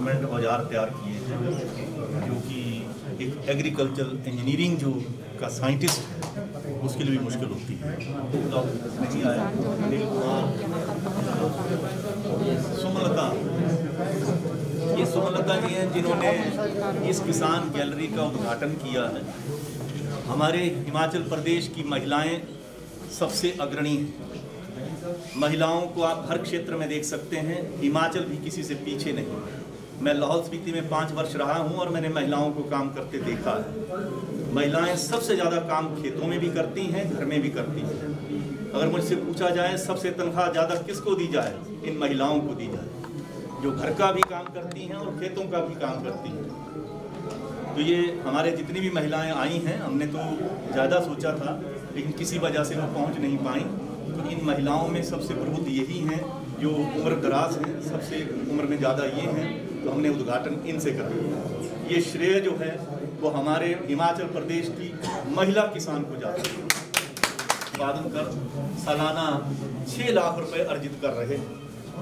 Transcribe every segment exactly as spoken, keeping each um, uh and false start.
Instrument औजार तैयार किए हैं, जो कि एक एग्रीकल्चरल इंजीनियरिंग जो का साइंटिस्ट है उसके लिए भी मुश्किल होती है। नहीं आया सुमलता, ये सुमलता जी हैं जिन्होंने इस किसान गैलरी का उद्घाटन किया है। हमारे हिमाचल प्रदेश की महिलाएं सबसे अग्रणी हैं। महिलाओं को आप हर क्षेत्र में देख सकते हैं, हिमाचल भी किसी से पीछे नहीं। मैं लाहौल स्पीति में पाँच वर्ष रहा हूं और मैंने महिलाओं को काम करते देखा है। महिलाएं सबसे ज़्यादा काम खेतों में भी करती हैं, घर में भी करती हैं। अगर मुझसे पूछा जाए सबसे तनख्वाह ज़्यादा किसको दी जाए, इन महिलाओं को दी जाए, जो घर का भी काम करती हैं और खेतों का भी काम करती हैं। तो ये हमारे जितनी भी महिलाएं आई हैं, हमने तो ज़्यादा सोचा था लेकिन किसी वजह से वो पहुंच नहीं पाई। तो इन महिलाओं में सबसे प्रबुद्ध यही हैं जो उम्र दराज हैं, सबसे उम्र में ज़्यादा ये हैं, तो हमने उद्घाटन इनसे करा। ये श्रेय जो है वो हमारे हिमाचल प्रदेश की महिला किसान को जाता है। उत्पादन कर सालाना छः लाख रुपए अर्जित कर रहे हैं।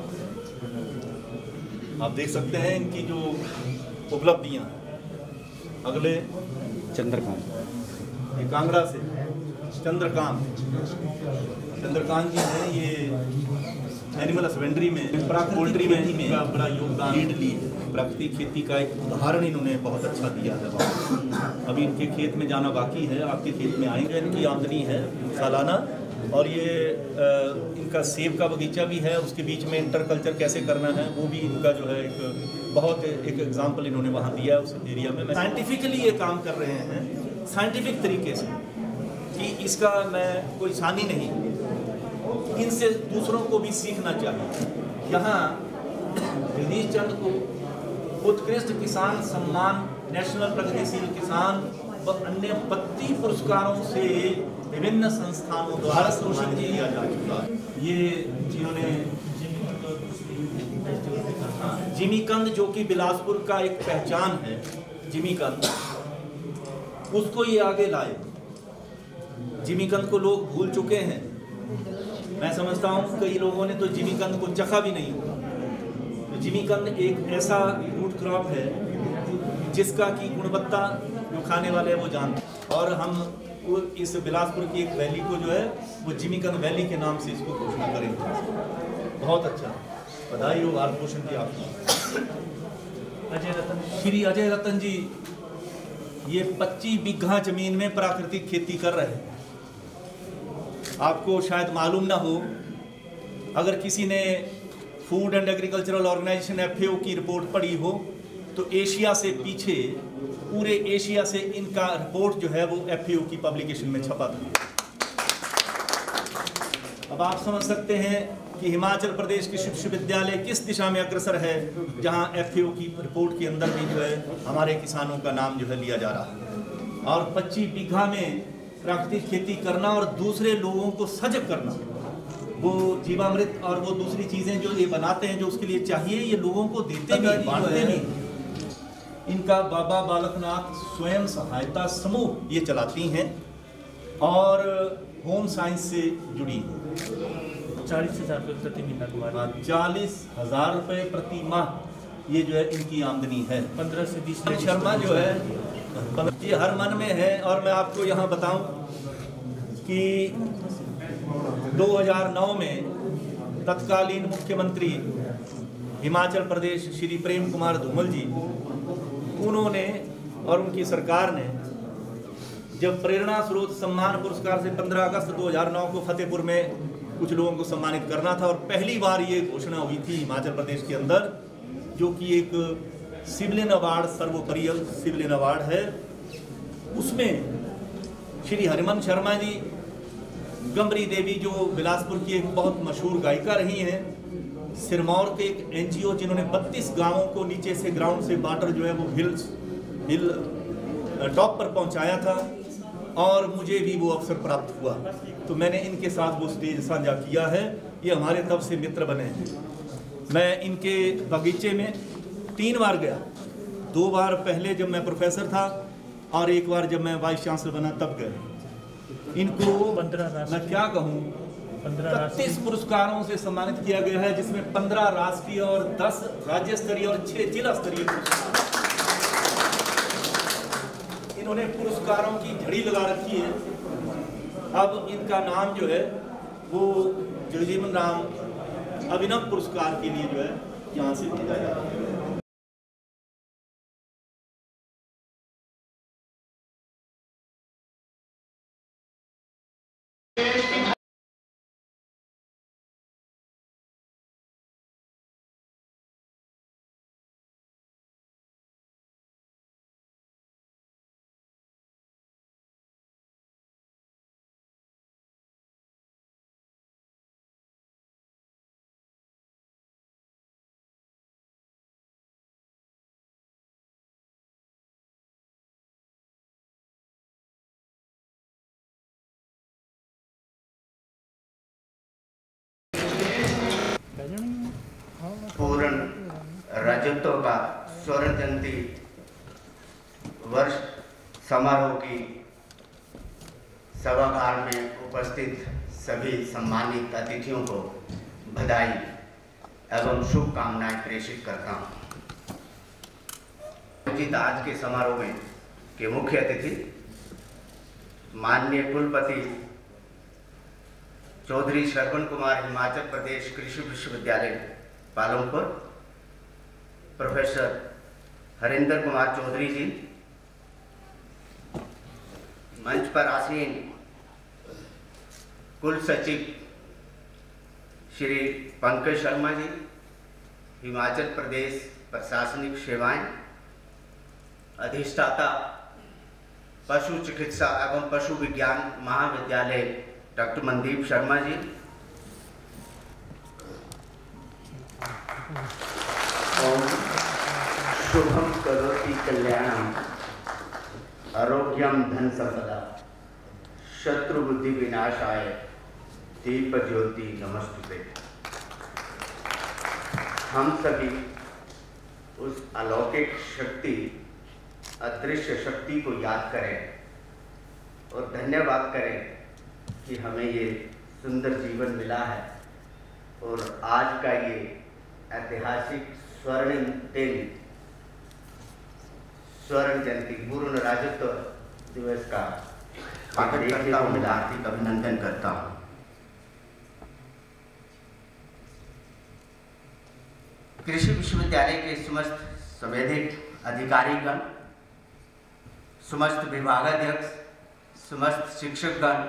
आप देख सकते हैं इनकी जो उपलब्धियां। अगले चंद्रकांत, ये कांगड़ा से चंद्रकांत चंद्रकांत जी हैं। ये एनिमल हस्बेंड्री में, पोल्ट्री में इनका बड़ा योगदान, लीड ली प्राकृतिक खेती का एक उदाहरण इन्होंने बहुत अच्छा दिया है। अभी इनके खेत में जाना बाकी है, आपके खेत में आएंगे। इनकी आमदनी है सालाना, और ये आ, इनका सेब का बगीचा भी है, उसके बीच में इंटर कल्चर कैसे करना है वो भी इनका जो है एक बहुत एक एग्जाम्पल इन्होंने वहाँ दिया है उस एरिया में। साइंटिफिकली ये काम कर रहे हैं, साइंटिफिक तरीके से, कि इसका मैं कोई सानी नहीं, इनसे दूसरों को भी सीखना चाहिए। यहाँ जगदीश चंद्र को उत्कृष्ट किसान सम्मान, नेशनल प्रगतिशील किसान व अन्य बत्तीस पुरस्कारों से विभिन्न संस्थानों द्वारा सम्मानित किया जा चुका है। ये जिन्होंने जिमीकंद, जो कि बिलासपुर का एक पहचान है, जिमीकंद, उसको ये आगे लाए। जिमीकंद को लोग भूल चुके हैं। मैं समझता हूँ कई लोगों ने तो जिमीकंद को चखा भी नहीं होगा। तो जिमीकंद एक ऐसा रूट क्रॉप है जिसका की गुणवत्ता जो खाने वाले हैं वो जानते हैं। और हम वो इस बिलासपुर की एक वैली को जो है वो जिमीकंद वैली के नाम से इसको घोषणा करेंगे। बहुत अच्छा, बधाई हो भारत पोषण की आपको। अजय रतन, श्री अजय रतन जी, ये पच्चीस बीघा जमीन में प्राकृतिक खेती कर रहे हैं। आपको शायद मालूम ना हो, अगर किसी ने food and agricultural organisation F A O की रिपोर्ट पढ़ी हो तो एशिया से पीछे, पूरे एशिया से इनका रिपोर्ट जो है वो एफ ए ओ की पब्लिकेशन में छपा था। अब आप समझ सकते हैं कि हिमाचल प्रदेश के विश्वविद्यालय किस दिशा में अग्रसर है, जहां एफ ए ओ की रिपोर्ट के अंदर भी जो है हमारे किसानों का नाम जो है लिया जा रहा है। और पच्चीस बीघा में प्राकृतिक खेती करना और दूसरे लोगों को सजग करना, वो जीवामृत और वो दूसरी चीज़ें जो ये बनाते हैं जो उसके लिए चाहिए, ये लोगों को देते भी, बांटते भी। इनका बाबा बालकनाथ स्वयं सहायता समूह ये चलाती हैं और होम साइंस से जुड़ी हैं। चालीस हज़ार रुपये प्रति महीना, चालीस हज़ार रुपये प्रति माह ये जो है इनकी आमदनी है। पंद्रह से बीस शर्मा जो है ये हर मन में है। और मैं आपको यहाँ बताऊं कि दो हज़ार नौ में तत्कालीन मुख्यमंत्री हिमाचल प्रदेश श्री प्रेम कुमार धूमल जी, उन्होंने और उनकी सरकार ने जब प्रेरणा स्रोत सम्मान पुरस्कार से पंद्रह अगस्त दो हज़ार नौ को फतेहपुर में कुछ लोगों को सम्मानित करना था, और पहली बार ये घोषणा हुई थी हिमाचल प्रदेश के अंदर, जो कि एक सिविलियन अवार्ड, सर्वोपरि सिविलियन अवार्ड है। उसमें श्री हरिमन शर्मा जी, गंबरी देवी जो बिलासपुर की एक बहुत मशहूर गायिका रही हैं, सिरमौर के एक एन जी ओ जिन्होंने बत्तीस गांवों को नीचे से ग्राउंड से वाटर जो है वो हिल्स हिल टॉप पर पहुंचाया था, और मुझे भी वो अवसर प्राप्त हुआ। तो मैंने इनके साथ वो स्टेज साझा किया है। ये हमारे तब से मित्र बने हैं। मैं इनके बगीचे में तीन बार गया, दो बार पहले जब मैं प्रोफेसर था और एक बार जब मैं वाइस चांसलर बना तब गए। इनको मैं क्या कहूँ, इकतीस पुरस्कारों से सम्मानित किया गया है, जिसमें पंद्रह राष्ट्रीय और दस राज्य स्तरीय और छह जिला स्तरीय पुरस्कार। इन्होंने पुरस्कारों की झड़ी लगा रखी है। अब इनका नाम जो है वो जगजीवन राम अभिनव पुरस्कार के लिए जो है यहाँ से भेजा जा रहा है। पूर्ण राज्योत्सव का स्वर्ण जयंती वर्ष समारोह की सभागार में उपस्थित सभी सम्मानित अतिथियों को बधाई एवं शुभकामनाएं प्रेषित करता हूं। आज के समारोह में के मुख्य अतिथि माननीय कुलपति चौधरी श्रवण कुमार, हिमाचल प्रदेश कृषि विश्वविद्यालय पालमपुर, प्रोफेसर हरिंदर कुमार चौधरी जी, मंच पर आसीन कुल सचिव श्री पंकज शर्मा जी, हिमाचल प्रदेश प्रशासनिक सेवाएं, अधिष्ठाता पशु चिकित्सा एवं पशु विज्ञान महाविद्यालय डॉक्टर मनदीप शर्मा जी, ओम शुभम करोति कल्याणम आरोग्यम धन संपदा शत्रु बुद्धि विनाशाय दीप ज्योति नमस्तुते। हम सभी उस अलौकिक शक्ति, अदृश्य शक्ति को याद करें और धन्यवाद करें कि हमें ये सुंदर जीवन मिला है और आज का ये ऐतिहासिक स्वर्णिम दिन, स्वर्ण जयंती, पूर्ण राज्योत्सव दिवस का स्वागत करता हूँ, हार्दिक अभिनंदन करता हूँ। कृषि विश्वविद्यालय के समस्त संवैधानिक अधिकारीगण, समस्त विभागाध्यक्ष, समस्त शिक्षकगण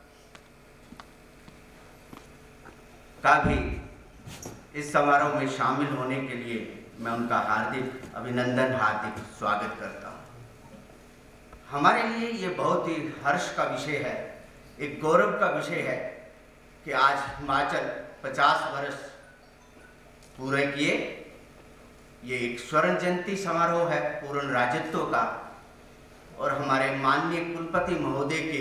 का भी इस समारोह में शामिल होने के लिए मैं उनका हार्दिक अभिनंदन, हार्दिक स्वागत करता हूं। हमारे लिए ये बहुत ही हर्ष का विषय है, एक गौरव का विषय है कि आज हिमाचल पचास वर्ष पूरे किए। ये एक स्वर्ण जयंती समारोह है पूर्ण राज्योत्सव का, और हमारे माननीय कुलपति महोदय के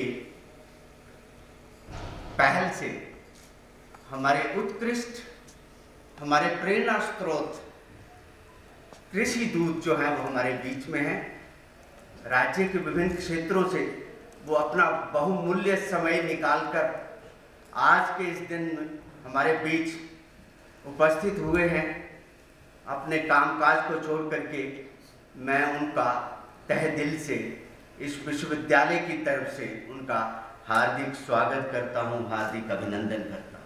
पहल से हमारे उत्कृष्ट, हमारे प्रेरणा स्रोत कृषि दूत जो है वो हमारे बीच में है। राज्य के विभिन्न क्षेत्रों से वो अपना बहुमूल्य समय निकालकर आज के इस दिन में हमारे बीच उपस्थित हुए हैं। अपने कामकाज को छोड़ करके मैं उनका तहे दिल से इस विश्वविद्यालय की तरफ से उनका हार्दिक स्वागत करता हूं, हार्दिक अभिनंदन करता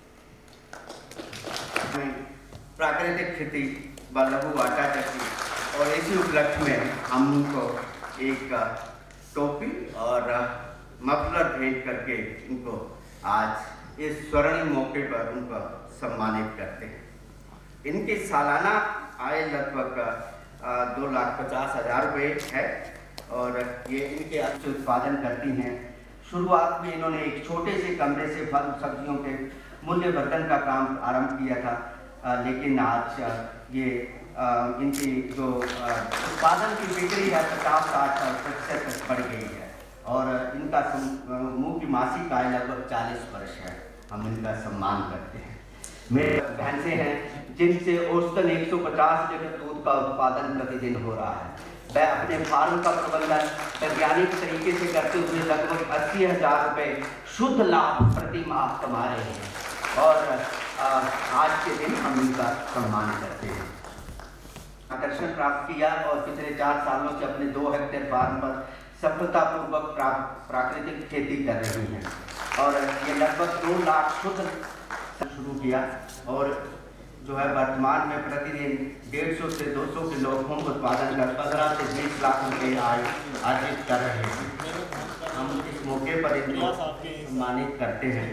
हूं। प्राकृतिक खेती व लघु आटा चक्की और इसी उपलक्ष्य में हम उनको एक टोपी और मफलर भेंट करके उनको आज इस स्वर्णिम मौके पर उनको सम्मानित करते हैं। इनकी सालाना आय लगभग दो लाख पचास हजार रुपये है और ये इनके अच्छे उत्पादन करती हैं। शुरुआत में इन्होंने एक छोटे से कमरे से फल सब्जियों के मूल्य वर्धन का काम आरंभ किया था, आ, लेकिन आज ये आ, इनकी जो उत्पादन की बिक्री है पचास साठ प्रतिशत तक बढ़ गई है और इनका मुँह की मासिक आय लगभग चालीस वर्ष है। हम इनका सम्मान करते हैं। मेरे भैंसे हैं जिनसे औसतन एक सौ पचास लीटर दूध का उत्पादन प्रतिदिन हो रहा है। वह अपने फार्म का प्रबंधन वैज्ञानिक तरीके से करते हुए लगभग अस्सी हजार रुपये शुद्ध लाभ प्रति माह कमा रहे हैं और आ, आज के दिन हम इनका सम्मान करते हैं। आकर्षण प्राप्त किया और पिछले चार सालों से अपने दो हेक्टेयर फार्म पर सफलतापूर्वक प्राकृतिक खेती कर रही हैं और ये लगभग दो लाख शुद्ध शुरू किया और जो है वर्तमान में प्रतिदिन डेढ़ सौ से दो सौ किलो गेहूं उत्पादन कर पंद्रह से बीस लाख रुपए आय अर्जित कर रहे हैं। हम इस मौके पर इनको सम्मानित करते हैं।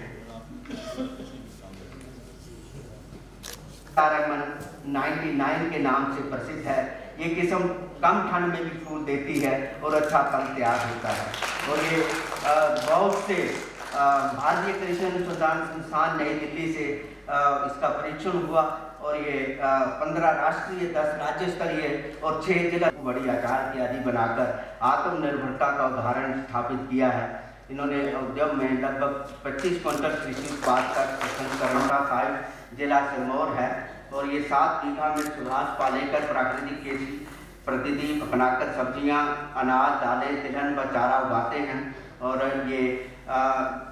तारामन निन्यानवे के नाम से प्रसिद्ध है। ये किस्म कम ठंड में भी फूल देती है और अच्छा फल तैयार होता है और ये बहुत से भारतीय कृषि अनुसंधान संस्थान नई दिल्ली से आ, इसका परीक्षण हुआ और ये पंद्रह राष्ट्रीय, दस राज्य स्तरीय और छह जिला बड़ी आचार की आदि बनाकर आत्मनिर्भरता का उदाहरण स्थापित किया है। इन्होंने उद्यम में लगभग पच्चीस क्विंटल कृषि उत्पाद का प्रसंस्करण का साइट जिला सिरमौर है और ये सात बीघा में सुभाष पालेकर प्राकृतिक खेती प्रतिदिन अपनाकर सब्जियां, अनाज, दालें, तिलहन व चारा उगाते हैं और ये आ,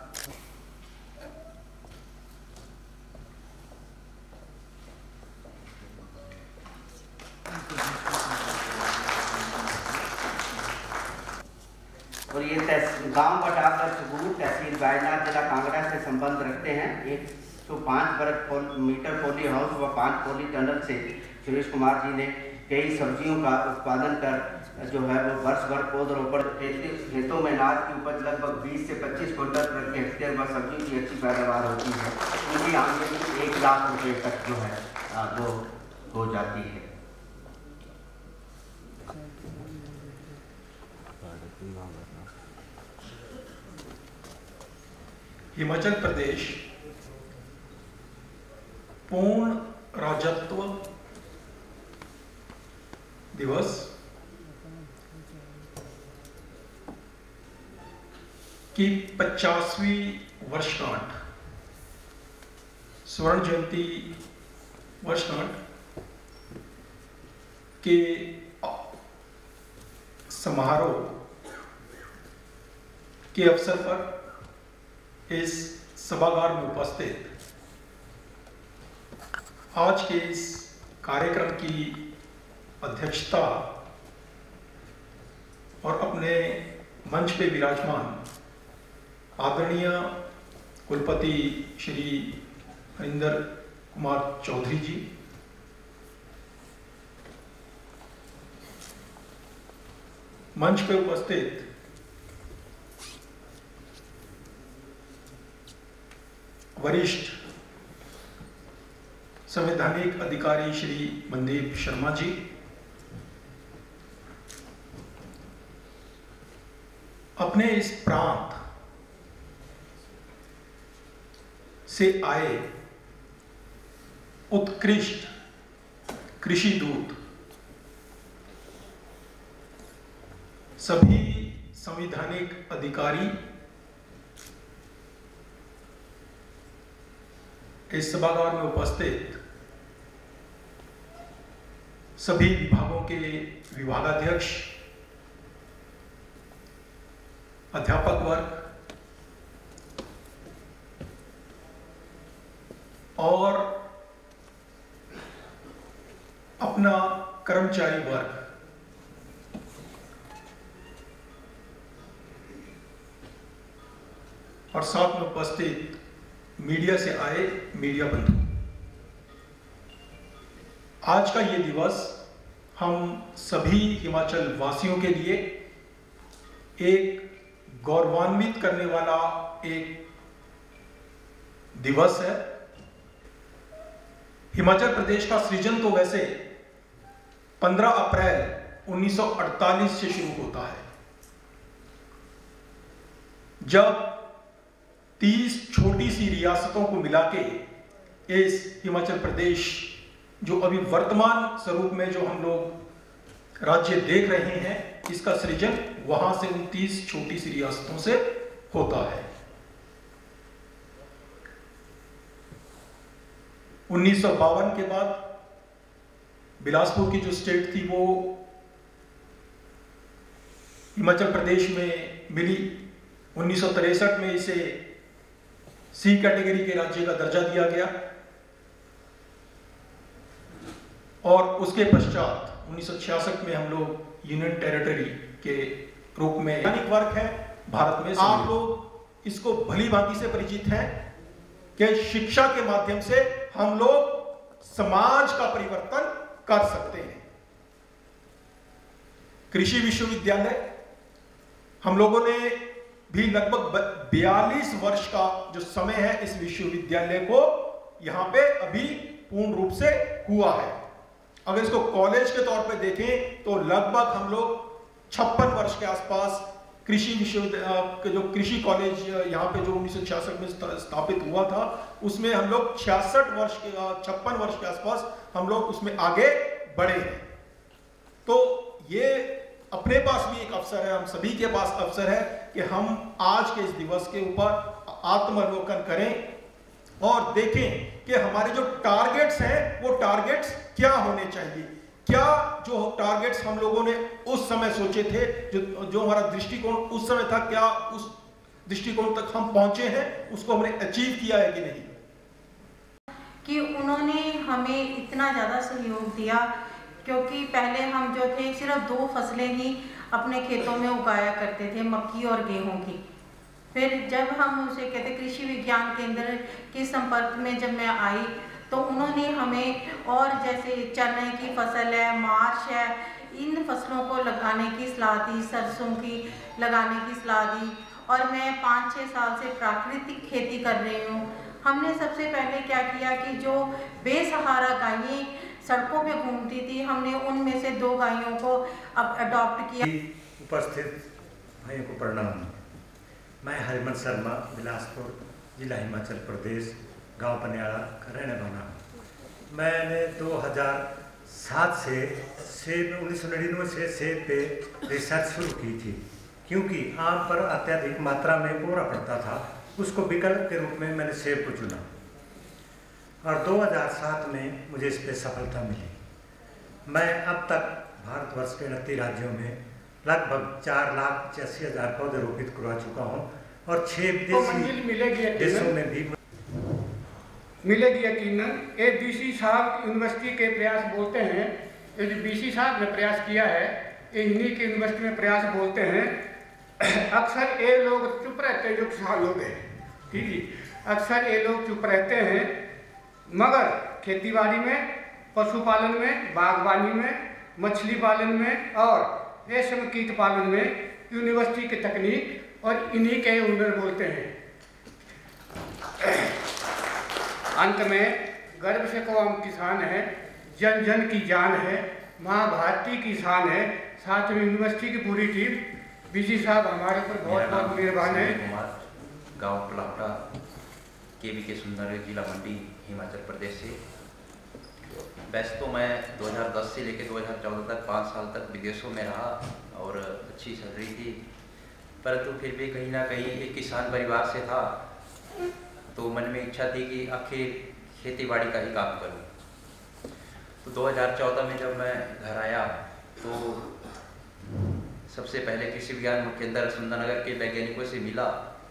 और ये गांव बटाकर सुगूर तहसील गायनाथ जिला कांगड़ा से संबंध रखते हैं। एक सौ पाँच वर्ग मीटर पोली हाउस व पाँच पोली टनल से सुरेश कुमार जी ने कई सब्जियों का उत्पादन कर जो है वो वर्ष भर पौधरोपण खेतों में अनाज की उपज लगभग बीस से पच्चीस क्विंटल प्रति हेक्टेयर व सब्जी की अच्छी पैदावार होती है। उनकी आमदनी एक लाख रुपए तक जो है वो हो जाती है। हिमाचल प्रदेश पूर्ण राज्यत्व दिवस की पचासवीं वर्षगांठ, स्वर्ण जयंती वर्षगांठ के समारोह के अवसर पर इस सभागार में उपस्थित आज के इस कार्यक्रम की अध्यक्षता और अपने मंच पे विराजमान आदरणीय कुलपति श्री हरिंदर कुमार चौधरी जी, मंच पे उपस्थित वरिष्ठ संवैधानिक अधिकारी श्री मनदीप शर्मा जी, अपने इस प्रांत से आए उत्कृष्ट कृषि दूत, सभी संवैधानिक अधिकारी, इस सभागार में उपस्थित सभी विभागों के विभागाध्यक्ष, अध्यापक वर्ग और अपना कर्मचारी वर्ग, और साथ में उपस्थित मीडिया से आए मीडिया बंधु, आज का ये दिवस हम सभी हिमाचल वासियों के लिए एक गौरवान्वित करने वाला एक दिवस है। हिमाचल प्रदेश का सृजन तो वैसे पंद्रह अप्रैल उन्नीस सौ अड़तालीस से शुरू होता है, जब तीस छोटी सी रियासतों को मिला के इस हिमाचल प्रदेश, जो अभी वर्तमान स्वरूप में जो हम लोग राज्य देख रहे हैं, इसका सृजन वहां से उन तीस छोटी सी रियासतों से होता है। उन्नीस सौ बावन के बाद बिलासपुर की जो स्टेट थी वो हिमाचल प्रदेश में मिली। उन्नीस सौ तिरसठ में इसे सी कैटेगरी के राज्य का दर्जा दिया गया और उसके पश्चात उन्नीस सौ छियासठ में हम लोग यूनियन टेरिटरी के रूप में वैज्ञानिक वर्क है भारत में। आप लोग इसको भली भांति से परिचित हैं कि शिक्षा के माध्यम से हम लोग समाज का परिवर्तन कर सकते हैं। कृषि विश्वविद्यालय हम लोगों ने भी लगभग बयालीस वर्ष का जो समय है इस विश्वविद्यालय को यहाँ पे अभी पूर्ण रूप से हुआ है। अगर इसको कॉलेज के तौर पे देखें तो लगभग हम लोग छप्पन वर्ष के आसपास कृषि विश्वविद्यालय जो कृषि कॉलेज यहाँ पे जो उन्नीस सौ छियासठ में स्थापित हुआ था उसमें हम लोग छियासठ वर्ष के छप्पन वर्ष के आसपास हम लोग उसमें आगे बढ़े हैं। तो ये अपने पास भी एक अवसर है, हम सभी के पास अवसर है कि हम आज के इस दिवस के ऊपर आत्मावलोकन करें और देखें कि हमारे जो टारगेट्स हैं वो टारगेट्स क्या होने चाहिए। क्या जो टारगेट्स हम लोगों ने उस समय सोचे थे, जो जो हमारा दृष्टिकोण उस समय था, क्या उस दृष्टिकोण तक हम पहुंचे हैं, उसको हमने अचीव किया है कि नहीं। कि उन्होंने हमें इतना ज़्यादा सहयोग दिया क्योंकि पहले हम जो थे सिर्फ दो फसलें ही अपने खेतों में उगाया करते थे, मक्की और गेहूं की। फिर जब हम उसे कहते कृषि विज्ञान केंद्र के संपर्क में जब मैं आई तो उन्होंने हमें और जैसे चने की फसल है, मार्च है, इन फसलों को लगाने की सलाह दी, सरसों की लगाने की सलाह दी। और मैं पाँच छः साल से प्राकृतिक खेती कर रही हूँ। हमने सबसे पहले क्या किया कि जो बेसहारा गायें सड़कों पे घूमती थी, हमने उनमें से दो गायों को अब अडॉप्ट किया। उपस्थित भाइयों को प्रणाम। मैं हरिमन शर्मा, बिलासपुर जिला हिमाचल प्रदेश, गांव पनियाड़ा का रहने वाला हूँ। मैंने दो हज़ार सात से सेब उन्नीस सौ निन्यानवे से सेब पे रिसर्च शुरू की थी क्योंकि आम पर अत्यधिक मात्रा में कोहरा पड़ता था। उसको विकल्प के रूप में मैंने सेब को चुना और दो हज़ार सात में मुझे इस पर सफलता मिली। मैं अब तक भारतवर्ष के उनतीस राज्यों में लगभग चार लाख पचासी हज़ार पौधे रोपित करवा चुका हूँ और छः विदेशी देशों में भी मिलेगी यकीनन। ये बीसी साहब यूनिवर्सिटी के प्रयास बोलते हैं, ये जो बीसी साहब ने प्रयास किया है ये इन्हीं के यूनिवर्सिटी में प्रयास बोलते हैं। अक्सर ये लोग चुप रहते हैं, जो किसान लोग हैं, ठीक है, अक्सर ये लोग चुप रहते हैं, मगर खेतीबाड़ी में, पशुपालन में, बागवानी में, मछली पालन में और रेशम कीट पालन में यूनिवर्सिटी की तकनीक और इन्हीं के हुनर बोलते हैं। अंत में गर्व से को हम किसान हैं, जन जन की जान है, माँ भारती की शान है। साथ में यूनिवर्सिटी की पूरी टीम, बीसी साहब हमारे ऊपर बहुत बहुत मेहरबान है। गांव पलावटा के वी के सुंदर जिला मंडी हिमाचल प्रदेश से। वैसे तो मैं दो हज़ार दस से लेकर दो हज़ार चौदह तक पाँच साल तक विदेशों में रहा और अच्छी सैलरी थी, परंतु फिर भी कहीं ना कहीं एक किसान परिवार से था तो मन में इच्छा थी कि आखिर खेती बाड़ी का ही काम करूं। तो दो हज़ार चौदह में जब मैं घर आया तो सबसे पहले कृषि विज्ञान केंद्र सुंदरनगर के वैज्ञानिकों से मिला।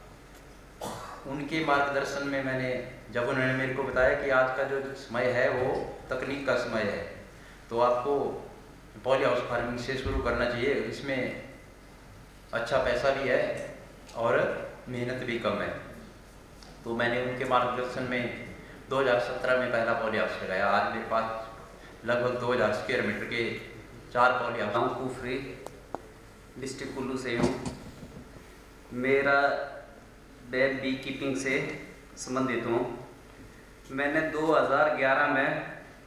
उनके मार्गदर्शन में मैंने, जब उन्होंने मेरे को बताया कि आज का जो समय है वो तकनीक का समय है, तो आपको पॉली हाउस फार्मिंग से शुरू करना चाहिए, इसमें अच्छा पैसा भी है और मेहनत भी कम है। तो मैंने उनके मार्गदर्शन में दो हज़ार सत्रह में पहला पॉली हाउस लगाया। आज मेरे पास लगभग दो हज़ार स्क्वायर मीटर के चार पॉली हाउस। गाँव कुफरी डिस्ट्रिक्ट कुल्लू से हूँ। मेरा मैं बी कीपिंग से संबंधित हूँ। मैंने दो हज़ार ग्यारह में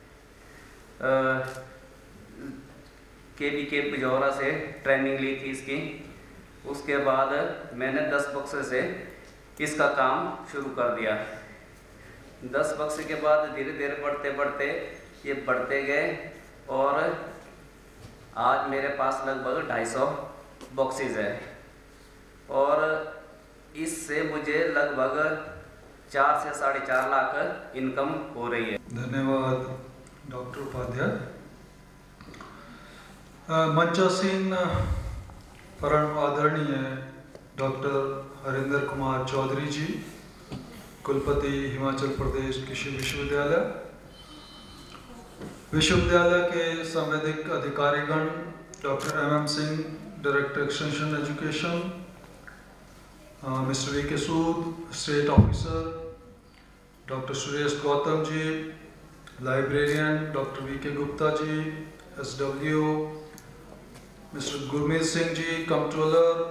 के वी के पिजौरा से ट्रेनिंग ली थी इसकी। उसके बाद मैंने दस बक्से से इसका काम शुरू कर दिया। दस बक्से के बाद धीरे धीरे बढ़ते बढ़ते ये बढ़ते गए और आज मेरे पास लगभग ढाई सौ बॉक्सेस है और इससे मुझे लगभग चार से साढ़े चार लाख इनकम हो रही है। धन्यवाद डॉक्टर उपाध्याय। मंचासीन परम आदरणीय डॉक्टर हरिंदर कुमार चौधरी जी, कुलपति हिमाचल प्रदेश कृषि विश्वविद्यालय, विश्वविद्यालय के संवैधानिक अधिकारीगण, doctor M M Singh, director extension education, mister V K Sood, state officer, doctor Suresh Gautam ji, librarian doctor V K Gupta ji, S W, mister Gurmeet Singh ji, controller,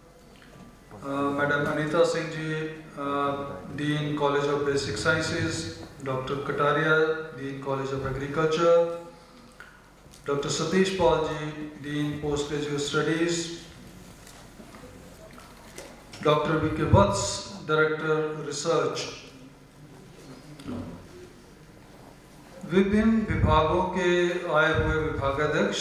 madam Anita Singh ji, dean college of basic sciences, doctor Kataria, dean college of agriculture, doctor Satish Paul ji, dean post graduate studies, doctor V K Vats, director research, विभिन्न विभागों के आए हुए विभागाध्यक्ष,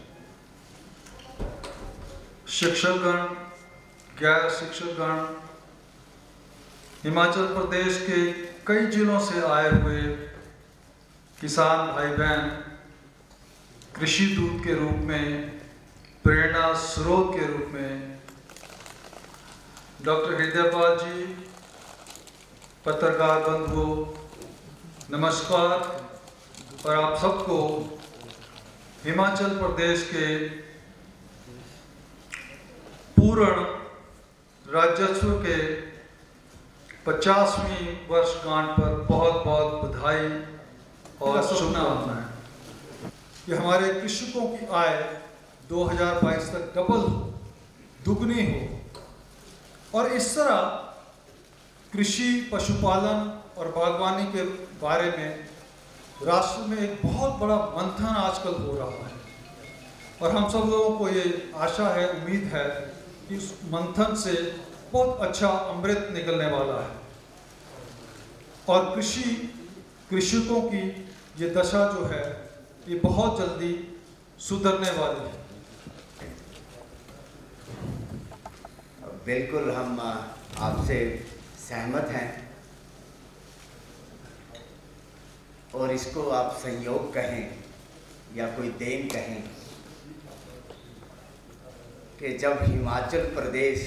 शिक्षकगण, गैर शिक्षकगण, हिमाचल प्रदेश के कई जिलों से आए हुए किसान भाई बहन, कृषि दूत के रूप में, प्रेरणा स्रोत के रूप में, डॉक्टर हृदयपाल जी, पत्रकार बंधुओं, नमस्कार। और आप सबको हिमाचल प्रदेश के पूर्ण राज्योत्सव के पचासवीं वर्षगांठ पर बहुत बहुत बधाई और शुभकामनाएं। कि हमारे कृषकों की आय दो हज़ार बाईस तक डबल दुगनी हो और इस तरह कृषि, पशुपालन और बागवानी के बारे में राष्ट्र में एक बहुत बड़ा मंथन आजकल हो रहा है और हम सब लोगों को ये आशा है, उम्मीद है कि उस मंथन से बहुत अच्छा अमृत निकलने वाला है और कृषि कृषकों की ये दशा जो है ये बहुत जल्दी सुधरने वाली है। बिल्कुल हम आपसे सहमत हैं और इसको आप संयोग कहें या कोई देन कहें कि जब हिमाचल प्रदेश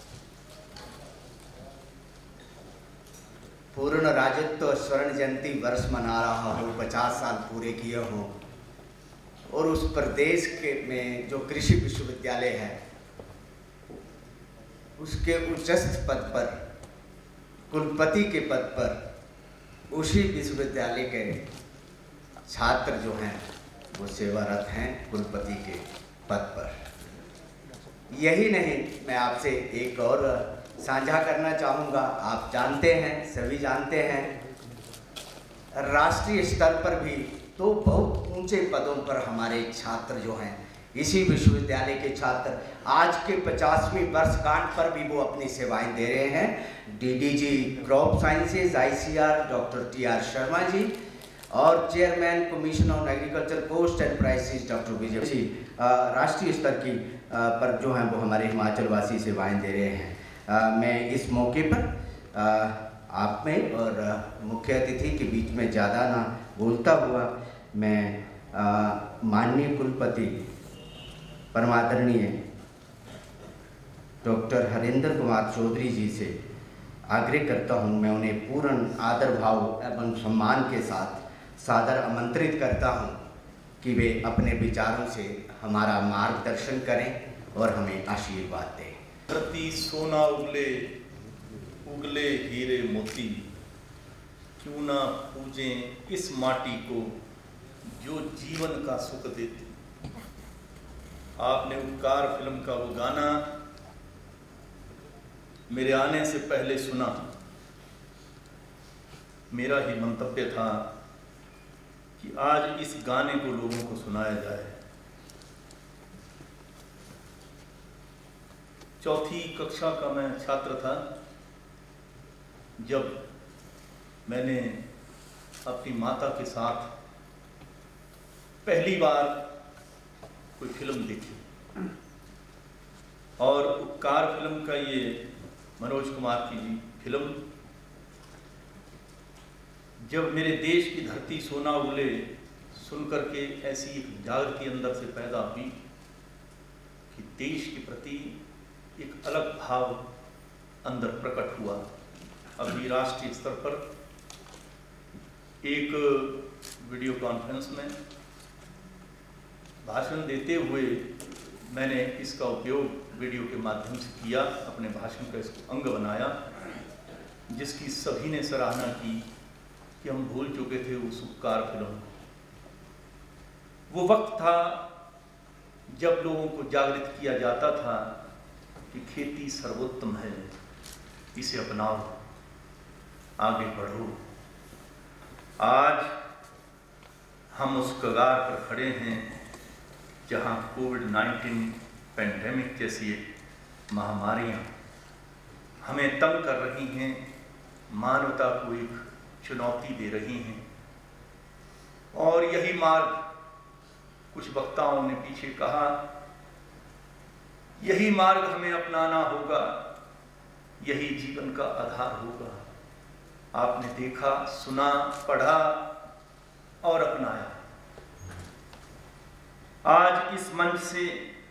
पूर्ण राज्यत्व स्वर्ण जयंती वर्ष मना रहा हो, पचास साल पूरे किए हों और उस प्रदेश के में जो कृषि विश्वविद्यालय है उसके उच्चस्थ पद पर, कुलपति के पद पर उसी विश्वविद्यालय के छात्र जो हैं वो सेवारत हैं कुलपति के पद पर। यही नहीं, मैं आपसे एक और साझा करना चाहूँगा। आप जानते हैं, सभी जानते हैं, राष्ट्रीय स्तर पर भी तो बहुत ऊंचे पदों पर हमारे छात्र जो हैं, इसी विश्वविद्यालय के छात्र आज के पचासवीं वर्षगांठ पर भी वो अपनी सेवाएं दे रहे हैं। DDG crop sciences ICR doctor T R Sharma ji और chairman commission on agriculture post and prices doctor Vijay ji राष्ट्रीय स्तर की आ, पर जो हैं वो हमारे हिमाचल वासी सेवाएं दे रहे हैं। आ, मैं इस मौके पर आ, आप में और आ, मुख्य अतिथि के बीच में ज़्यादा ना बोलता हुआ मैं माननीय कुलपति परमादरणीय डॉक्टर हरिंदर कुमार चौधरी जी से आग्रह करता हूं, मैं उन्हें पूर्ण आदर भाव एवं सम्मान के साथ सादर आमंत्रित करता हूं कि वे अपने विचारों से हमारा मार्गदर्शन करें और हमें आशीर्वाद दें। धरती सोना उगले उगले हीरे मोती, क्यों ना पूजें इस माटी को जो जीवन का सुख देती। आपने उपकार फिल्म का वो गाना मेरे आने से पहले सुना। मेरा ही मंतव्य था कि आज इस गाने को लोगों को सुनाया जाए। चौथी कक्षा का मैं छात्र था जब मैंने अपनी माता के साथ पहली बार कोई फिल्म देखी और उपकार फिल्म का ये मनोज कुमार की फिल्म, जब मेरे देश की धरती सोना उगले सुन करके ऐसी एक जागृति अंदर से पैदा हुई कि देश के प्रति एक अलग भाव अंदर प्रकट हुआ। अभी राष्ट्रीय स्तर पर एक वीडियो कॉन्फ्रेंस में भाषण देते हुए मैंने इसका उपयोग वीडियो के माध्यम से किया, अपने भाषण का इसको अंग बनाया, जिसकी सभी ने सराहना की कि हम भूल चुके थे उस उपकार फिल्म। वो वक्त था जब लोगों को जागृत किया जाता था कि खेती सर्वोत्तम है, इसे अपनाओ, आगे बढ़ो। आज हम उस कगार पर खड़े हैं जहां कोविड नाइन्टीन पेंडेमिक जैसी महामारियां हमें तंग कर रही हैं, मानवता को एक चुनौती दे रही हैं। और यही मार्ग, कुछ वक्ताओं ने पीछे कहा, यही मार्ग हमें अपनाना होगा, यही जीवन का आधार होगा। आपने देखा, सुना, पढ़ा और अपनाया। आज इस मंच से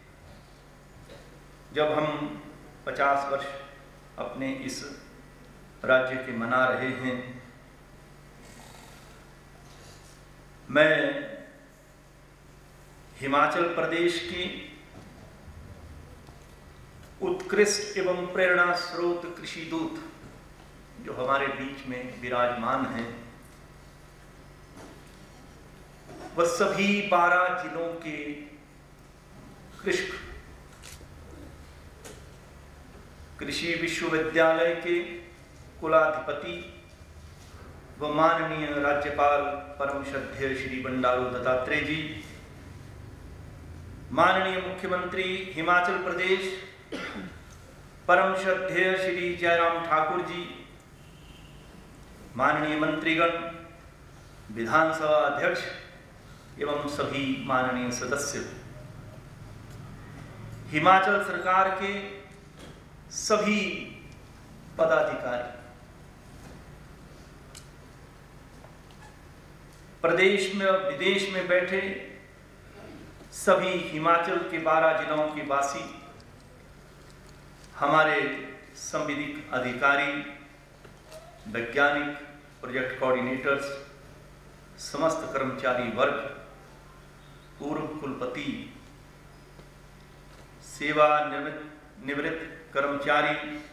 जब हम पचास वर्ष अपने इस राज्य के मना रहे हैं, मैं हिमाचल प्रदेश की उत्कृष्ट एवं प्रेरणा स्रोत कृषि दूत जो हमारे बीच में विराजमान हैं, वह सभी बारह जिलों के कृषक कृषि विश्वविद्यालय के कुलाधिपति व माननीय राज्यपाल परम श्रद्धेय श्री बंडारू दत्तात्रेय जी, माननीय मुख्यमंत्री हिमाचल प्रदेश परम श्रद्धेय श्री जयराम ठाकुर जी, माननीय मंत्रीगण, विधानसभा अध्यक्ष एवं सभी माननीय सदस्य, हिमाचल सरकार के सभी पदाधिकारी, प्रदेश में और विदेश में बैठे सभी हिमाचल के बारह जिलों के वासी, हमारे संविधिक अधिकारी, वैज्ञानिक, प्रोजेक्ट कोऑर्डिनेटर्स, समस्त कर्मचारी वर्ग, पूर्व कुलपति, सेवानिवृत्त निवृत्त कर्मचारी,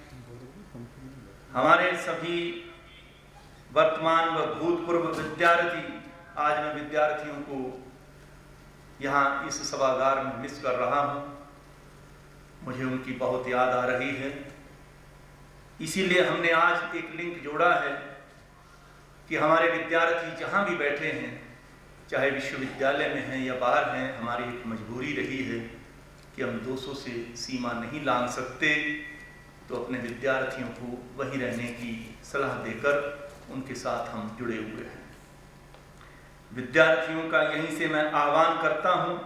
हमारे सभी वर्तमान व भूतपूर्व विद्यार्थी, आज मैं विद्यार्थियों को यहाँ इस सभागार में मिस कर रहा हूँ, मुझे उनकी बहुत याद आ रही है। इसीलिए हमने आज एक लिंक जोड़ा है कि हमारे विद्यार्थी जहाँ भी बैठे हैं, चाहे विश्वविद्यालय में हैं या बाहर हैं, हमारी एक मजबूरी रही है कि हम दो सौ से सीमा नहीं लांघ सकते, तो अपने विद्यार्थियों को वहीं रहने की सलाह देकर उनके साथ हम जुड़े हुए हैं। विद्यार्थियों का यहीं से मैं आह्वान करता हूं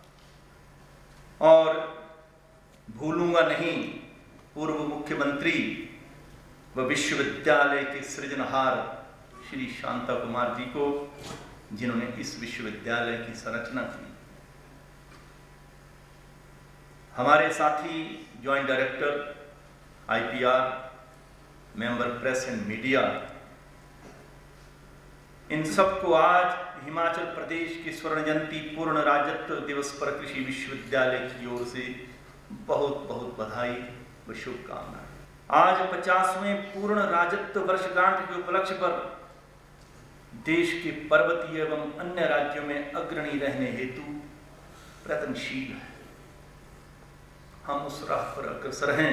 और भूलूंगा नहीं पूर्व मुख्यमंत्री व विश्वविद्यालय के सृजनहार श्री शांता कुमार जी को, जिन्होंने इस विश्वविद्यालय की संरचना की। हमारे साथी joint director IPR, member press and media, इन सबको आज हिमाचल प्रदेश के स्वर्ण जयंती पूर्ण राज्यत्व दिवस पर कृषि विश्वविद्यालय की ओर से बहुत बहुत बधाई व शुभकामनाएं। आज पचासवें पूर्ण राज्यत्व वर्षगांठ के उपलक्ष्य पर देश के पर्वतीय एवं अन्य राज्यों में अग्रणी रहने हेतु प्रयत्नशील है। हम उस राह पर अग्रसर हैं।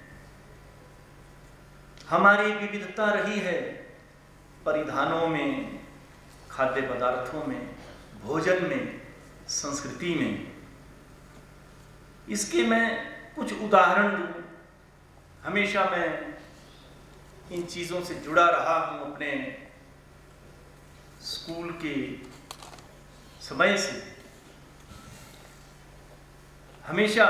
हमारी विविधता रही है परिधानों में, खाद्य पदार्थों में, भोजन में, संस्कृति में। इसके मैं कुछ उदाहरण दूं। हमेशा मैं इन चीज़ों से जुड़ा रहा हूं अपने स्कूल के समय से। हमेशा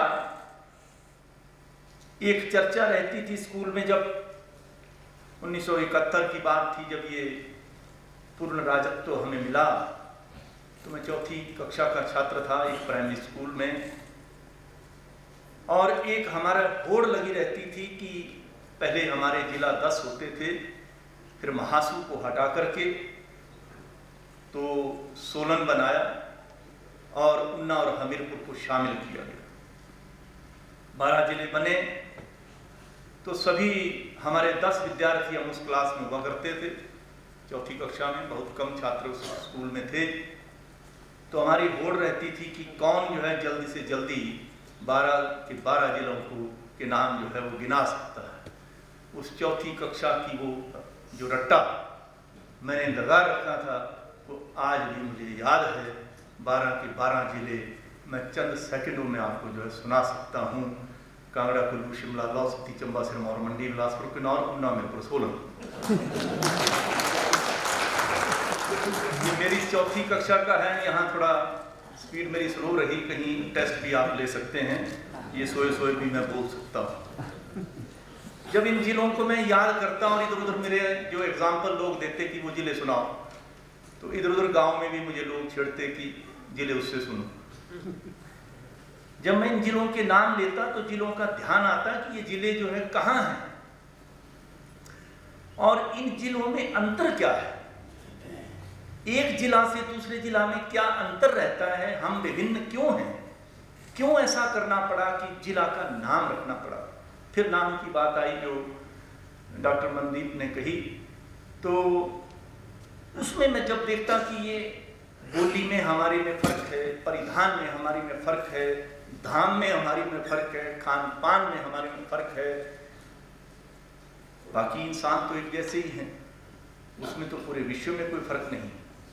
एक चर्चा रहती थी स्कूल में, जब उन्नीस सौ इकहत्तर की बात थी, जब ये पूर्ण राज्यत्व हमें मिला, तो मैं चौथी कक्षा का छात्र था एक प्राइमरी स्कूल में, और एक हमारा होड़ लगी रहती थी कि पहले हमारे जिला दस होते थे, फिर महासू को हटा करके तो सोलन बनाया और उन्ना और हमीरपुर को शामिल किया गया। बारह जिले बने तो सभी हमारे दस विद्यार्थी हम उस क्लास में हुआ करते थे। चौथी कक्षा में बहुत कम छात्र उस स्कूल में थे, तो हमारी होड़ रहती थी कि कौन जो है जल्दी से जल्दी बारह के बारह जिलों को के नाम जो है वो गिना सकता है। उस चौथी कक्षा की वो जो रट्टा मैंने लगा रखा था वो आज भी मुझे याद है। बारह के बारह जिले मैं चंद सेकंडों में आपको जो है सुना सकता हूँ। कांगड़ा, कुल्लू, शिमला, लाहौल स्पीति, चंबा, सिरमौर, मंडी, बिलासपुर, किन्नौर, उन्ना, हमीरपुर, सोलन। ये मेरी चौथी कक्षा का है। यहाँ थोड़ा स्पीड मेरी स्लो रही, कहीं टेस्ट भी आप ले सकते हैं। ये सोए सोए भी मैं बोल सकता हूँ। जब इन जिलों को मैं याद करता हूँ, इधर उधर मेरे जो एग्जाम्पल लोग देते कि वो जिले सुनाओ, तो इधर उधर गांव में भी मुझे लोग छेड़ते कि जिले उससे सुनो। जब मैं इन जिलों के नाम लेता तो जिलों का ध्यान आता कि ये जिले जो है कहाँ हैं और इन जिलों में अंतर क्या है, एक जिला से दूसरे जिला में क्या अंतर रहता है, हम विभिन्न क्यों हैं, क्यों ऐसा करना पड़ा कि जिला का नाम रखना पड़ा। फिर नाम की बात आई जो डॉक्टर मनदीप ने कही, तो उसमें मैं जब देखता कि ये बोली में हमारे में फर्क है, परिधान में हमारी में फर्क है, धाम में हमारी में फर्क है, खान पान में हमारे में फर्क है, बाकी इंसान तो एक जैसे ही हैं, उसमें तो पूरे विश्व में कोई फर्क नहीं।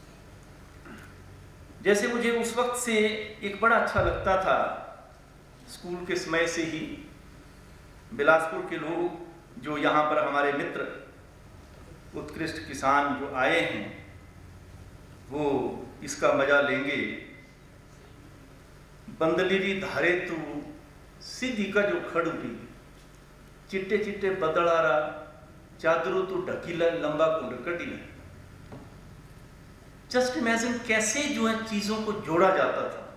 जैसे मुझे उस वक्त से एक बड़ा अच्छा लगता था, स्कूल के समय से ही बिलासपुर के लोग जो यहाँ पर हमारे मित्र उत्कृष्ट किसान जो आए हैं वो इसका मजा लेंगे। बंदलीरी धारे तू सीधी का जो खड़ूरी, चिट्टे चिट्टे बदलारा चादरू तू ढकीला लंबा कुंड कटीला। जस्ट इमेजिन कैसे जो है चीजों को जोड़ा जाता था।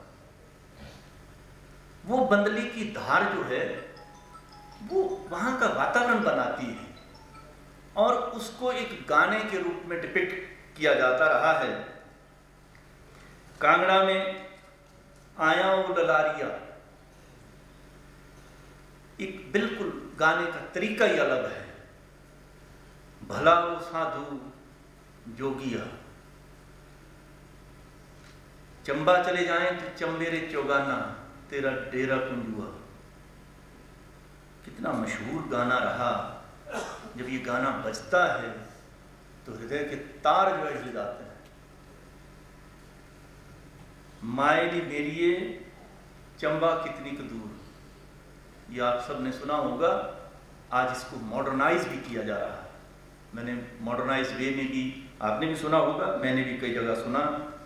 वो बंदली की धार जो है वो वहां का वातावरण बनाती है और उसको एक गाने के रूप में डिपिक्ट किया जाता रहा है। कांगड़ा में आया वो ललारिया, एक बिल्कुल गाने का तरीका ही अलग है। भला वो साधु जोगिया, चंबा चले जाएं तो चंबेरे चौगाना तेरा डेरा कुंजुआ। कितना मशहूर गाना रहा। जब ये गाना बजता है तो हृदय के तार जो है हिल जाते हैं। मायली मेरिए चंबा कितनी क दूर, ये आप सब ने सुना होगा। आज इसको मॉडर्नाइज भी किया जा रहा है। मैंने मॉडर्नाइज वे में भी, आपने भी सुना होगा, मैंने भी कई जगह सुना।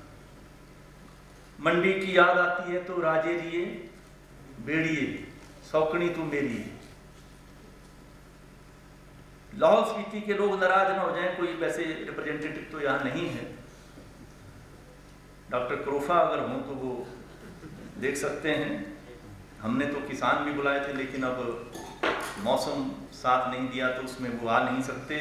मंडी की याद आती है तो राजेरिए बेड़िए सौकनी तू मेरी। लाहौल स्पीति के लोग नाराज ना हो जाएं, कोई वैसे रिप्रेजेंटेटिव तो यहाँ नहीं है। डॉक्टर क्रोफा अगर हों तो वो देख सकते हैं। हमने तो किसान भी बुलाए थे लेकिन अब मौसम साथ नहीं दिया तो उसमें वो आ नहीं सकते।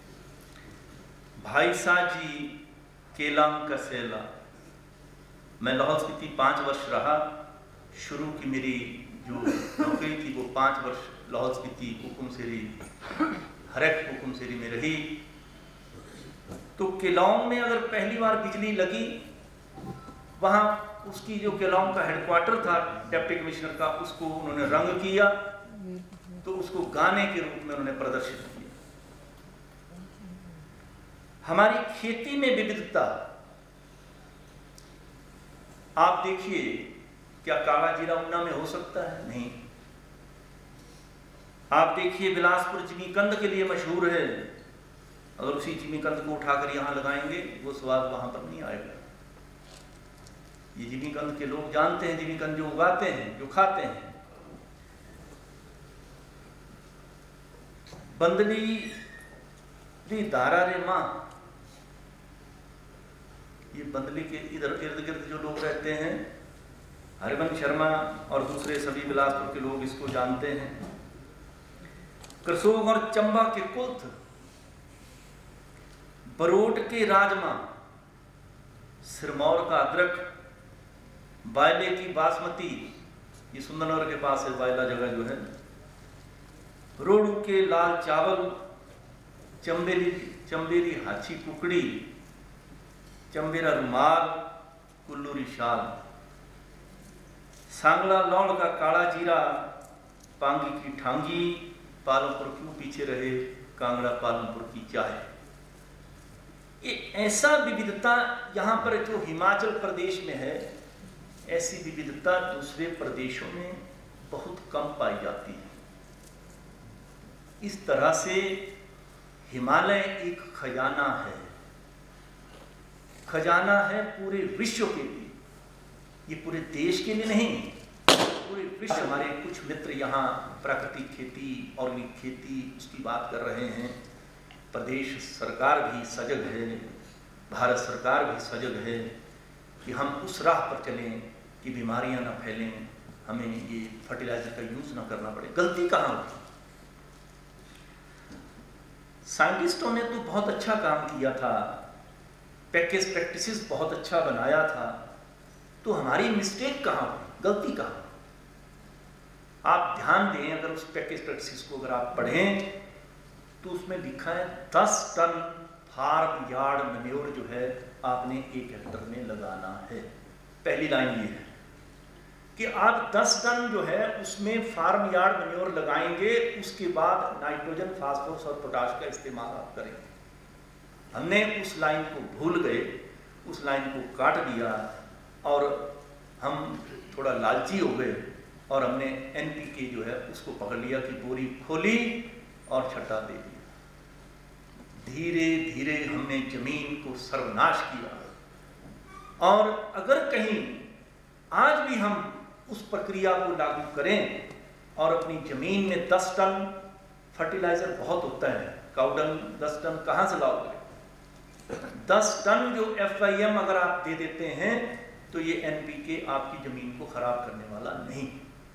भाई साजी केलाम का सेला, मैं लाहौल स्पीति पाँच वर्ष रहा। शुरू की मेरी जो नौकरी थी वो पाँच वर्ष लाहौल स्पीति हुकुम सेरी हरेक हुकुम सेरी में रही। तो केलांग में अगर पहली बार बिजली लगी, वहाँ उसकी जो केलांग का हेडक्वार्टर था डिप्टी कमिश्नर का, उसको उन्होंने रंग किया तो उसको गाने के रूप में उन्होंने प्रदर्शित किया। हमारी खेती में विविधता आप देखिए, क्या काला जीरा उन्ना में हो सकता है? नहीं। आप देखिए बिलासपुर जिमीकंद के लिए मशहूर है। अगर उसी जिमीकंद को उठाकर यहाँ लगाएंगे वो स्वाद वहां पर नहीं आएगा। ये जिमीकंद के लोग जानते हैं, जिमीकंद जो उगाते हैं, जो खाते हैं। बंदली दारा रे माँ, ये बंदली के इधर इर्द गिर्द जो लोग रहते हैं हरिवंश शर्मा और दूसरे सभी बिलासपुर के लोग इसको जानते हैं। करसोग और चंबा के कुल्थ, बरोट के राजमा, सिरमौर का अदरक, बायले की बासमती, ये सुंदरनगर के पास है बायला जगह जो है, रोडू के लाल चावल, चंबेली चंबेरी हाची कुकड़ी, चंबेरा रुमाल, कुल्लूरी शाल, सांगला लौड़ का काला जीरा, पांगी की ठांगी, पालमपुर क्यों पीछे रहे, कांगड़ा पालमपुर की चाय। ये ऐसा विविधता यहाँ पर जो हिमाचल प्रदेश में है, ऐसी विविधता दूसरे प्रदेशों में बहुत कम पाई जाती है। इस तरह से हिमालय एक खजाना है, खजाना है पूरे विश्व के लिए, ये पूरे देश के लिए नहीं, पूरे विश्व। हमारे कुछ मित्र यहाँ प्राकृतिक खेती, ऑर्गेनिक खेती उसकी बात कर रहे हैं। प्रदेश सरकार भी सजग है, भारत सरकार भी सजग है कि हम उस राह पर चलें कि बीमारियां ना फैलें, हमें ये फर्टिलाइजर का यूज ना करना पड़े। गलती कहाँ होती? साइंटिस्टों ने तो बहुत अच्छा काम किया था, पैकेज प्रैक्टिसेस बहुत अच्छा बनाया था, तो हमारी मिस्टेक कहाँ हुई, गलती कहाँ? आप ध्यान दें, अगर उस पैकेज प्रैक्टिसेस को अगर आप पढ़ें तो उसमें लिखा है दस टन फार्म यार्ड मैन्योर जो है आपने एक हेक्टर में लगाना है। पहली लाइन ये है कि आप दस टन जो है उसमें फार्म यार्ड मैन्योर लगाएंगे, उसके बाद नाइट्रोजन, फास्फोरस और पोटाश का इस्तेमाल आप करेंगे। हमने उस लाइन को भूल गए, उस लाइन को काट दिया और हम थोड़ा लालची हो गए और हमने एनपीके जो है उसको पकड़ लिया कि बोरी खोली और छटा दे दिया। धीरे धीरे हमने जमीन को सर्वनाश किया। और अगर कहीं आज भी हम उस प्रक्रिया को लागू करें और अपनी जमीन में दस टन फर्टिलाइजर बहुत होता है, काउडंग दस टन कहाँ से लाओगे? दस टन जो एफ आई एम अगर आप दे देते हैं तो ये एनपीके आपकी जमीन को खराब करने वाला नहीं।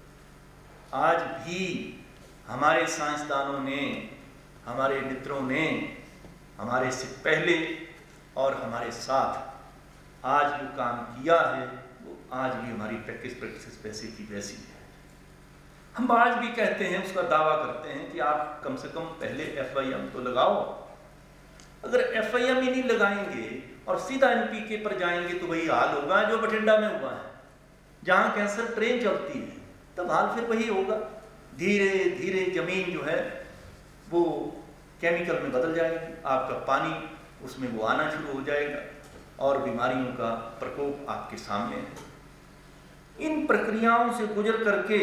आज भी हमारे साइंसदानों ने, हमारे मित्रों ने, हमारे से पहले और हमारे साथ आज जो काम किया है वो आज भी हमारी प्रैक्टिस प्रैक्टिस वैसे की वैसी है। हम आज भी कहते हैं, उसका दावा करते हैं कि आप कम से कम पहले एफ आई एम तो लगाओ। अगर एफ आई एम ही नहीं लगाएंगे और सीधा एनपीके पर जाएंगे तो वही हाल होगा जो बठिंडा में हुआ है, जहाँ कैंसर ट्रेन चलती है, तब हाल फिर वही होगा। धीरे धीरे जमीन जो है वो केमिकल में बदल जाएगी, आपका पानी उसमें वो आना शुरू हो जाएगा और बीमारियों का प्रकोप आपके सामने है। इन प्रक्रियाओं से गुजर करके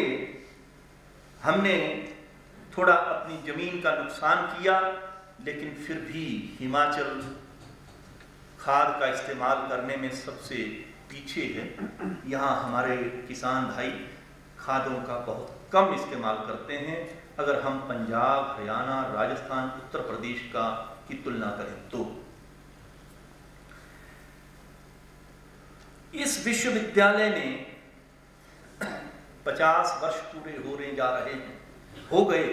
हमने थोड़ा अपनी जमीन का नुकसान किया, लेकिन फिर भी हिमाचल खाद का इस्तेमाल करने में सबसे पीछे है। यहाँ हमारे किसान भाई खादों का बहुत कम इस्तेमाल करते हैं अगर हम पंजाब, हरियाणा, राजस्थान, उत्तर प्रदेश का की तुलना करें तो। इस विश्वविद्यालय ने पचास वर्ष पूरे होने जा रहे हैं, हो गए।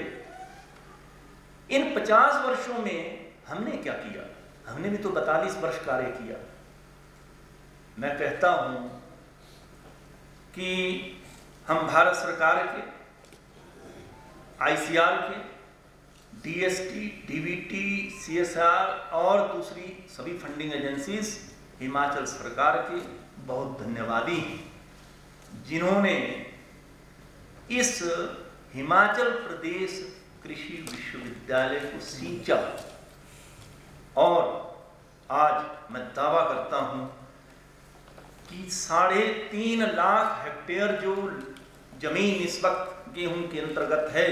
इन पचास वर्षों में हमने क्या किया? हमने भी तो बतालीस वर्ष कार्य किया। मैं कहता हूं कि हम भारत सरकार के, आईसीआर के, डीएसटी, डीबीटी, सीएसआर और दूसरी सभी फंडिंग एजेंसीज हिमाचल सरकार के बहुत धन्यवादी हैं, जिन्होंने इस हिमाचल प्रदेश कृषि विश्वविद्यालय को सींचा। और आज मैं दावा करता हूं कि साढ़े तीन लाख हेक्टेयर जो जमीन इस वक्त गेहूं के अंतर्गत है,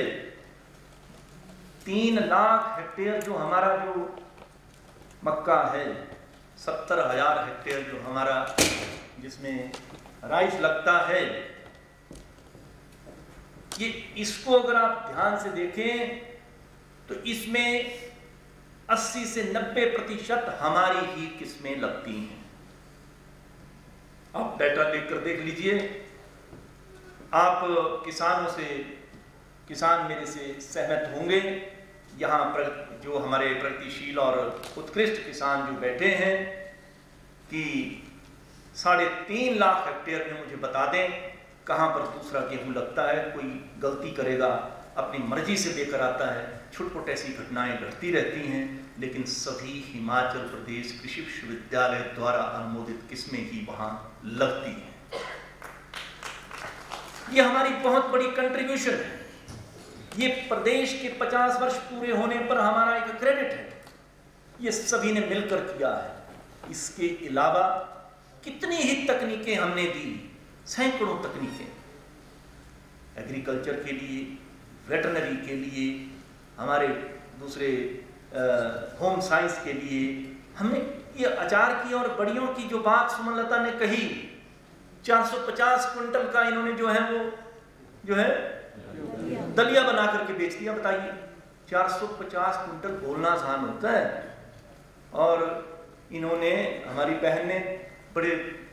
तीन लाख हेक्टेयर जो हमारा जो मक्का है, सत्तर हजार हेक्टेयर जो हमारा जिसमें राइस लगता है, ये इसको अगर आप ध्यान से देखें तो इसमें अस्सी से नब्बे प्रतिशत हमारी ही किस्में लगती हैं। आप डाटा देखकर देख लीजिए, आप किसानों से, किसान मेरे से सहमत होंगे, यहाँ पर जो हमारे प्रगतिशील और उत्कृष्ट किसान जो बैठे हैं, कि साढ़े तीन लाख हेक्टेयर में मुझे बता दें कहाँ पर दूसरा गेहूँ लगता है। कोई गलती करेगा, अपनी मर्जी से लेकर आता है, छुटपुट ऐसी घटनाएं घटती रहती हैं, लेकिन सभी हिमाचल प्रदेश कृषि विश्वविद्यालय द्वारा अनुमोदित किस्में ही वहाँ लगती हैं। ये हमारी बहुत बड़ी कंट्रीब्यूशन है। ये प्रदेश के पचास वर्ष पूरे होने पर हमारा एक क्रेडिट है। ये सभी ने मिलकर किया है। इसके अलावा कितनी ही तकनीकें हमने दी, सैकड़ों तकनीकें, एग्रीकल्चर के लिए, वेटरनरी के लिए, हमारे दूसरे होम साइंस के लिए। हमने ये अचार की और बड़ियों की जो बात सुमनलता ने कही, चार सौ पचास क्विंटल का इन्होंने जो है वो जो है दलिया बना करके बेच दिया। बताइए, चार सौ पचास क्विंटल बोलना आसान होता है। और इन्होंने, हमारी बहन ने बड़े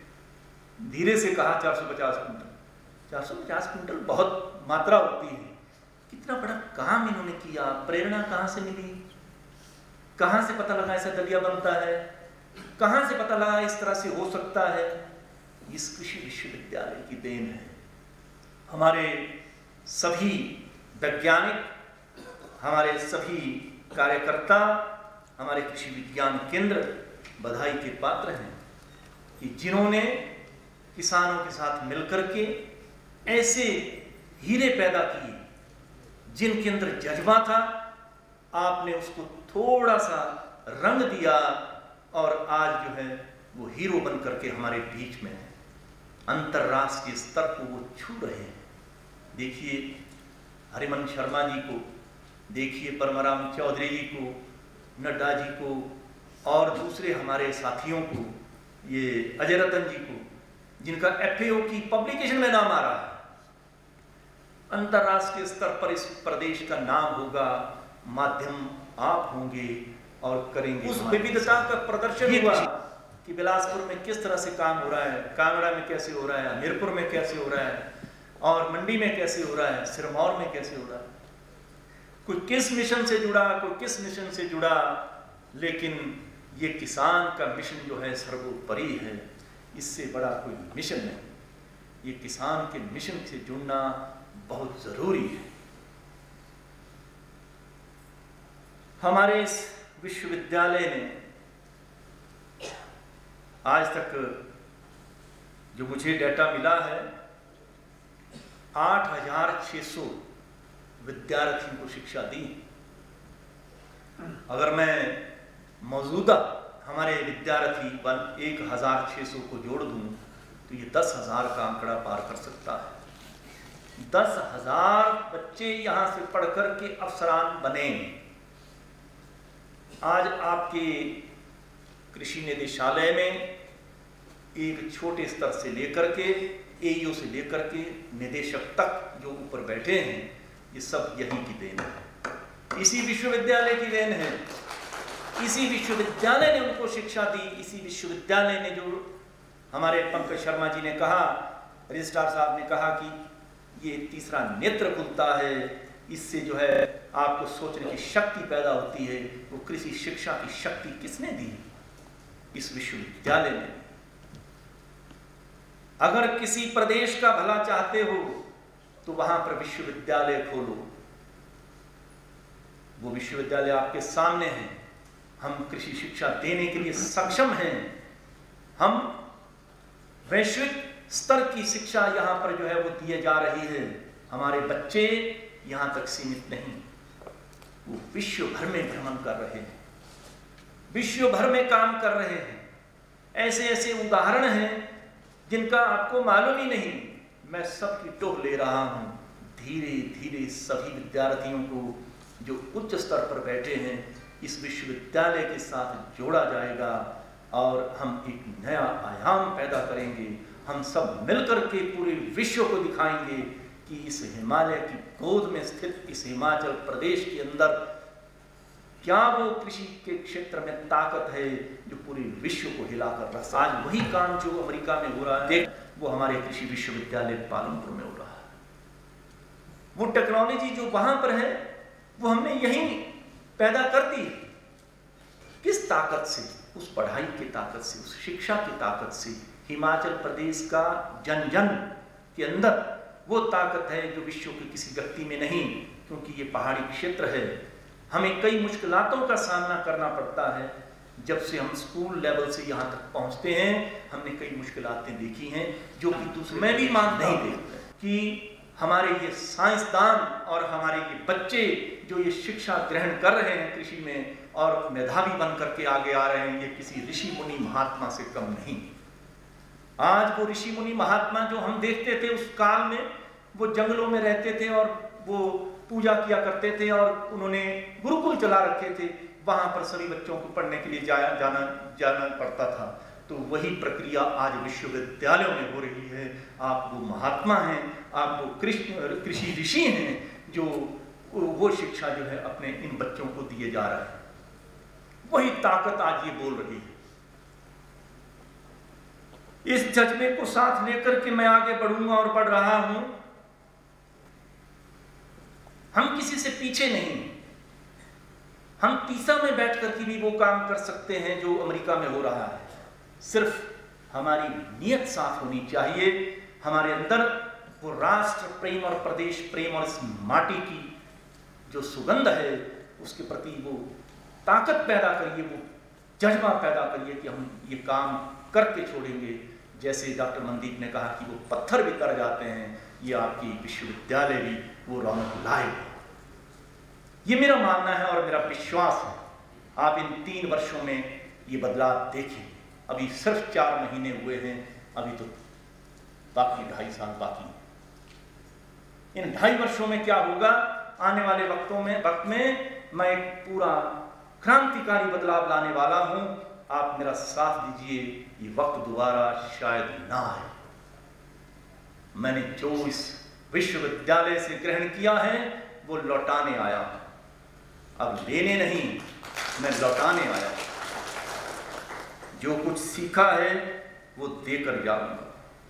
धीरे से कहा चार सौ पचास क्विंटल। चार सौ पचास क्विंटल बहुत मात्रा होती है। कितना बड़ा काम इन्होंने किया। प्रेरणा कहाँ से मिली, कहाँ से पता लगा ऐसा दलिया बनता है, कहाँ से पता लगा इस तरह से हो सकता है। इस कृषि विश्वविद्यालय की देन है। हमारे सभी वैज्ञानिक, हमारे सभी कार्यकर्ता, हमारे कृषि विज्ञान केंद्र बधाई के पात्र हैं कि जिन्होंने किसानों के साथ मिलकर के ऐसे हीरे पैदा किए जिनके अंदर जज्बा था। आपने उसको थोड़ा सा रंग दिया और आज जो है वो हीरो बन करके हमारे बीच में है। अंतर्राष्ट्रीय स्तर को वो छू रहे हैं। देखिए हरिमन शर्मा जी को, देखिए परमाराम चौधरी जी को, नड्डा जी को और दूसरे हमारे साथियों को, ये अजय रतन जी को, जिनका एफ ए ओ की पब्लिकेशन में नाम आ रहा है। अंतर्राष्ट्रीय स्तर पर इस प्रदेश का नाम होगा, माध्यम आप होंगे और करेंगे। उस विविधता का प्रदर्शन हुआ कि बिलासपुर में किस तरह से काम हो रहा है, कांगड़ा में कैसे हो रहा है, हमीरपुर में कैसे हो रहा है, और मंडी में कैसे हो रहा है, सिरमौर में कैसे हो रहा है। कोई किस मिशन से जुड़ा, कोई किस मिशन से जुड़ा, लेकिन ये किसान का मिशन जो है सर्वोपरि है। इससे बड़ा कोई मिशन नहीं। ये किसान के मिशन से जुड़ना बहुत जरूरी है। हमारे इस विश्वविद्यालय ने आज तक जो मुझे डेटा मिला है, आठ हजार छः सौ विद्यार्थियों को शिक्षा दी। अगर मैं मौजूदा हमारे विद्यार्थी बल एक हजार छः सौ को जोड़ दूं तो ये दस हजार का आंकड़ा पार कर सकता है। दस हजार बच्चे यहाँ से पढ़कर के अफसरान बने। आज आपके कृषि निदेशालय में एक छोटे स्तर से लेकर के ए ई ओ से लेकर के निदेशक तक जो ऊपर बैठे हैं, ये सब यहीं की देन है, इसी विश्वविद्यालय की देन है। इसी विश्वविद्यालय ने उनको शिक्षा दी। इसी विश्वविद्यालय ने, जो हमारे पंकज शर्मा जी ने कहा, रजिस्ट्रार साहब ने कहा कि ये तीसरा नेत्र खुलता है, इससे जो है आपको सोचने की शक्ति पैदा होती है। वो कृषि शिक्षा की शक्ति किसने दी? इस विश्वविद्यालय ने। अगर किसी प्रदेश का भला चाहते हो तो वहां पर विश्वविद्यालय खोलो। वो विश्वविद्यालय आपके सामने है। हम कृषि शिक्षा देने के लिए सक्षम हैं। हम वैश्विक स्तर की शिक्षा यहाँ पर जो है वो दिए जा रही है। हमारे बच्चे यहाँ तक सीमित नहीं, वो विश्व भर में भ्रमण कर रहे हैं, विश्व भर में काम कर रहे हैं। ऐसे ऐसे उदाहरण हैं जिनका आपको मालूम ही नहीं। मैं सबकी टोह ले रहा हूँ। धीरे धीरे सभी विद्यार्थियों को जो उच्च स्तर पर बैठे हैं इस विश्वविद्यालय के साथ जोड़ा जाएगा और हम एक नया आयाम पैदा करेंगे। हम सब मिलकर के पूरे विश्व को दिखाएंगे कि इस हिमालय की गोद में स्थित इस हिमाचल प्रदेश के अंदर क्या वो कृषि के क्षेत्र में ताकत है जो पूरे विश्व को हिलाकर रखता है। आज वही काम जो अमेरिका में हो रहा है वो हमारे कृषि विश्वविद्यालय पालमपुर में हो रहा है। वो टेक्नोलॉजी जो वहां पर है वो हमने यहीं पैदा कर दी। किस ताकत से? उस पढ़ाई की ताकत से, उस शिक्षा की ताकत से। हिमाचल प्रदेश का जन जन के अंदर वो ताकत है जो विश्व के किसी व्यक्ति में नहीं, क्योंकि ये पहाड़ी क्षेत्र है। हमें कई मुश्किलातों का सामना करना पड़ता है। जब से हम स्कूल लेवल से यहाँ तक पहुँचते हैं हमने कई मुश्किलातें देखी हैं जो कि दूसरे में भी मान नहीं देखते कि हमारे ये साइंसदान और हमारे ये बच्चे जो ये शिक्षा ग्रहण कर रहे हैं कृषि में और मेधावी बन करके आगे आ रहे हैं, ये किसी ऋषि मुनि महात्मा से कम नहीं। आज वो ऋषि मुनि महात्मा जो हम देखते थे उस काल में, वो जंगलों में रहते थे और वो पूजा किया करते थे और उन्होंने गुरुकुल चला रखे थे। वहां पर सभी बच्चों को पढ़ने के लिए जाया जाना जाना पड़ता था। तो वही प्रक्रिया आज विश्वविद्यालयों में हो रही है। आप वो महात्मा हैं, आप वो कृषि ऋषि हैं जो वो शिक्षा जो है अपने इन बच्चों को दिए जा रहा है। वही ताकत आज ये बोल रही है। इस जज्बे को साथ लेकर के मैं आगे बढ़ूंगा और बढ़ रहा हूं। हम किसी से पीछे नहीं। हम तीसा में बैठ करके भी वो काम कर सकते हैं जो अमेरिका में हो रहा है। सिर्फ हमारी नीयत साफ होनी चाहिए। हमारे अंदर वो राष्ट्र प्रेम और प्रदेश प्रेम और इस माटी की जो सुगंध है उसके प्रति वो ताकत पैदा करिए, वो जज्बा पैदा करिए कि हम ये काम करके छोड़ेंगे। जैसे डॉक्टर मनदीप ने कहा कि वो पत्थर भी कर जाते हैं, ये आपकी विश्वविद्यालय भी वो रौनक लाएगा। ये मेरा मानना है और मेरा विश्वास है। आप इन तीन वर्षों में ये बदलाव देखें। अभी सिर्फ चार महीने हुए हैं, अभी तो बाकी ढाई साल बाकी। इन ढाई वर्षों में क्या होगा, आने वाले वक्तों में वक्त में मैं एक पूरा क्रांतिकारी बदलाव लाने वाला हूं। आप मेरा साथ दीजिए, ये वक्त दोबारा शायद ना आए। मैंने जो इस विश्वविद्यालय से ग्रहण किया है वो लौटाने आया हूं। अब लेने नहीं, मैं लौटाने आया हूं। जो कुछ सीखा है वो देकर जाऊंगा।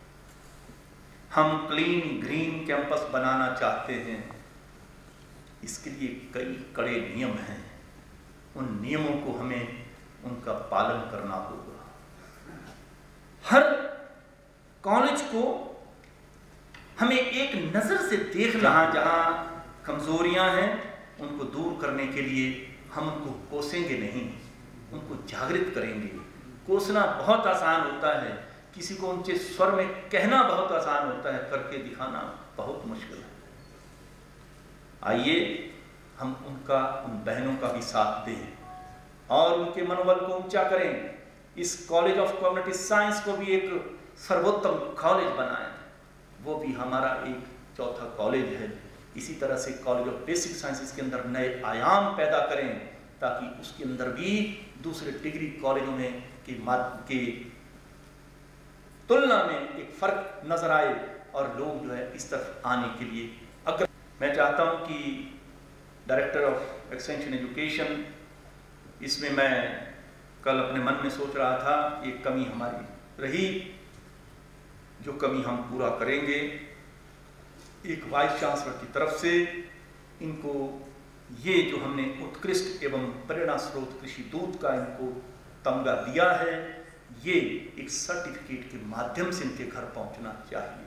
हम क्लीन ग्रीन कैंपस बनाना चाहते हैं। इसके लिए कई कड़े नियम हैं। उन नियमों को हमें उनका पालन करना होगा। हर कॉलेज को हमें एक नजर से देखना, जहां कमजोरियां हैं उनको दूर करने के लिए हम उनको कोसेंगे नहीं, उनको जागृत करेंगे। कोसना बहुत आसान होता है, किसी को ऊंचे स्वर में कहना बहुत आसान होता है, करके दिखाना बहुत मुश्किल है। आइए हम उनका, उन बहनों का भी साथ दें और उनके मनोबल को ऊंचा करें। इस कॉलेज ऑफ कम्युनिटी साइंस को भी एक सर्वोत्तम कॉलेज बनाएं। वो भी हमारा एक चौथा कॉलेज है। इसी तरह से कॉलेज ऑफ बेसिक साइंसेस के अंदर नए आयाम पैदा करें ताकि उसके अंदर भी दूसरे डिग्री कॉलेजों में के के तुलना में एक फर्क नजर आए और लोग जो है इस तरफ आने के लिए। अगर मैं चाहता हूं कि डायरेक्टर ऑफ एक्सटेंशन एजुकेशन, इसमें मैं कल अपने मन में सोच रहा था एक कमी हमारी रही, जो कमी हम पूरा करेंगे। एक वाइस चांसलर की तरफ से इनको ये जो हमने उत्कृष्ट एवं प्रेरणा स्रोत कृषि दूत का इनको तमगा दिया है, ये एक सर्टिफिकेट के माध्यम से इनके घर पहुंचना चाहिए।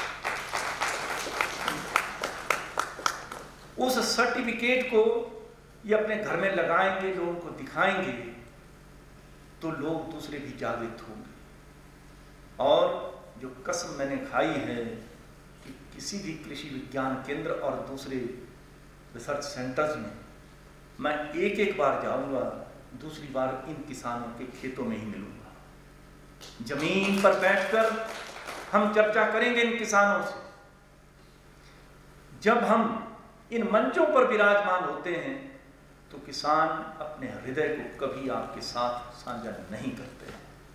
उस सर्टिफिकेट को ये अपने घर में लगाएंगे, लोगों को दिखाएंगे, तो लोग दूसरे भी जागृत होंगे। और जो कसम मैंने खाई है कि किसी भी कृषि विज्ञान केंद्र और दूसरे रिसर्च सेंटर्स में मैं एक एक बार जाऊंगा, दूसरी बार इन किसानों के खेतों में ही मिलूंगा। जमीन पर बैठकर हम चर्चा करेंगे इन किसानों से। जब हम इन मंचों पर विराजमान होते हैं तो किसान अपने हृदय को कभी आपके साथ साझा नहीं करते।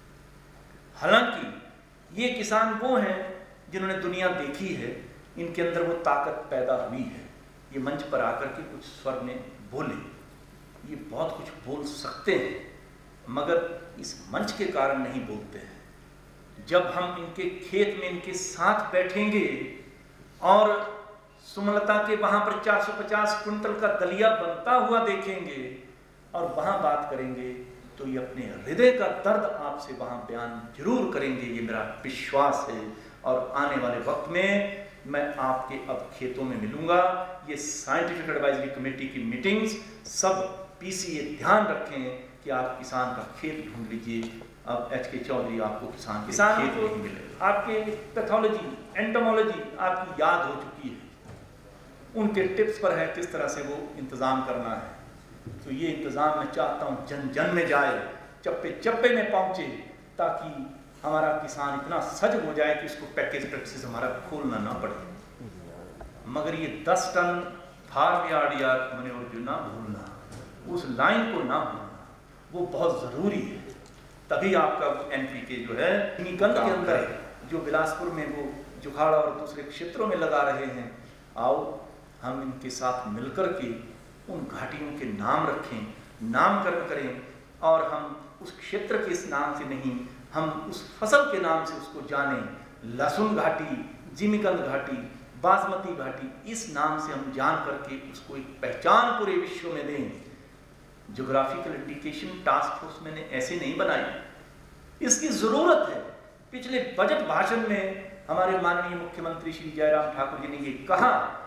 हालांकि ये किसान वो हैं जिन्होंने दुनिया देखी है, इनके अंदर वो ताकत पैदा हुई है। ये मंच पर आकर के कुछ स्वर में बोले, ये बहुत कुछ बोल सकते हैं, मगर इस मंच के कारण नहीं बोलते हैं। जब हम इनके खेत में इनके साथ बैठेंगे और सुमलता के वहां पर चार सौ पचास कुंटल का दलिया बनता हुआ देखेंगे और वहां बात करेंगे तो ये अपने हृदय का दर्द आपसे वहां बयान जरूर करेंगे, ये मेरा विश्वास है। और आने वाले वक्त में मैं आपके अब खेतों में मिलूंगा। ये साइंटिफिक एडवाइजरी कमेटी की मीटिंग्स सब पीसीए ध्यान रखें कि आप किसान का खेत ढूंढ लीजिए। अब एच के चौधरी आपको किसान किसान खेत नहीं मिलेगा। आपके पैथोलॉजी एंटोमोलॉजी आपकी याद हो चुकी है, उनके टिप्स पर है किस तरह से वो इंतज़ाम करना है। तो ये इंतज़ाम मैं चाहता हूँ जन जन में जाए, चप्पे चप्पे में पहुँचे, ताकि हमारा किसान इतना सजग हो जाए कि उसको पैकेज प्रैक्टिस हमारा खोलना ना पड़े। मगर ये दस टन फार्म यार्ड या मैन्योर जो ना भूलना, उस लाइन को ना भूलना, वो बहुत ज़रूरी है। तभी आपका एनपीके जो है निकंद के अंदर है, जो बिलासपुर में वो जुखाड़ा और दूसरे क्षेत्रों में लगा रहे हैं, आओ हम इनके साथ मिलकर के उन घाटियों के नाम रखें, नामकरण करें, और हम उस क्षेत्र के इस नाम से नहीं, हम उस फसल के नाम से उसको जानें। लहसुन घाटी, जिमीकंद घाटी, बासमती घाटी, इस नाम से हम जान करके उसको एक पहचान पूरे विश्व में दें। ज्योग्राफिकल इंडिकेशन टास्क फोर्स मैंने ऐसे नहीं बनाई, इसकी जरूरत है। पिछले बजट भाषण में हमारे माननीय मुख्यमंत्री श्री जयराम ठाकुर जी ने ये कहा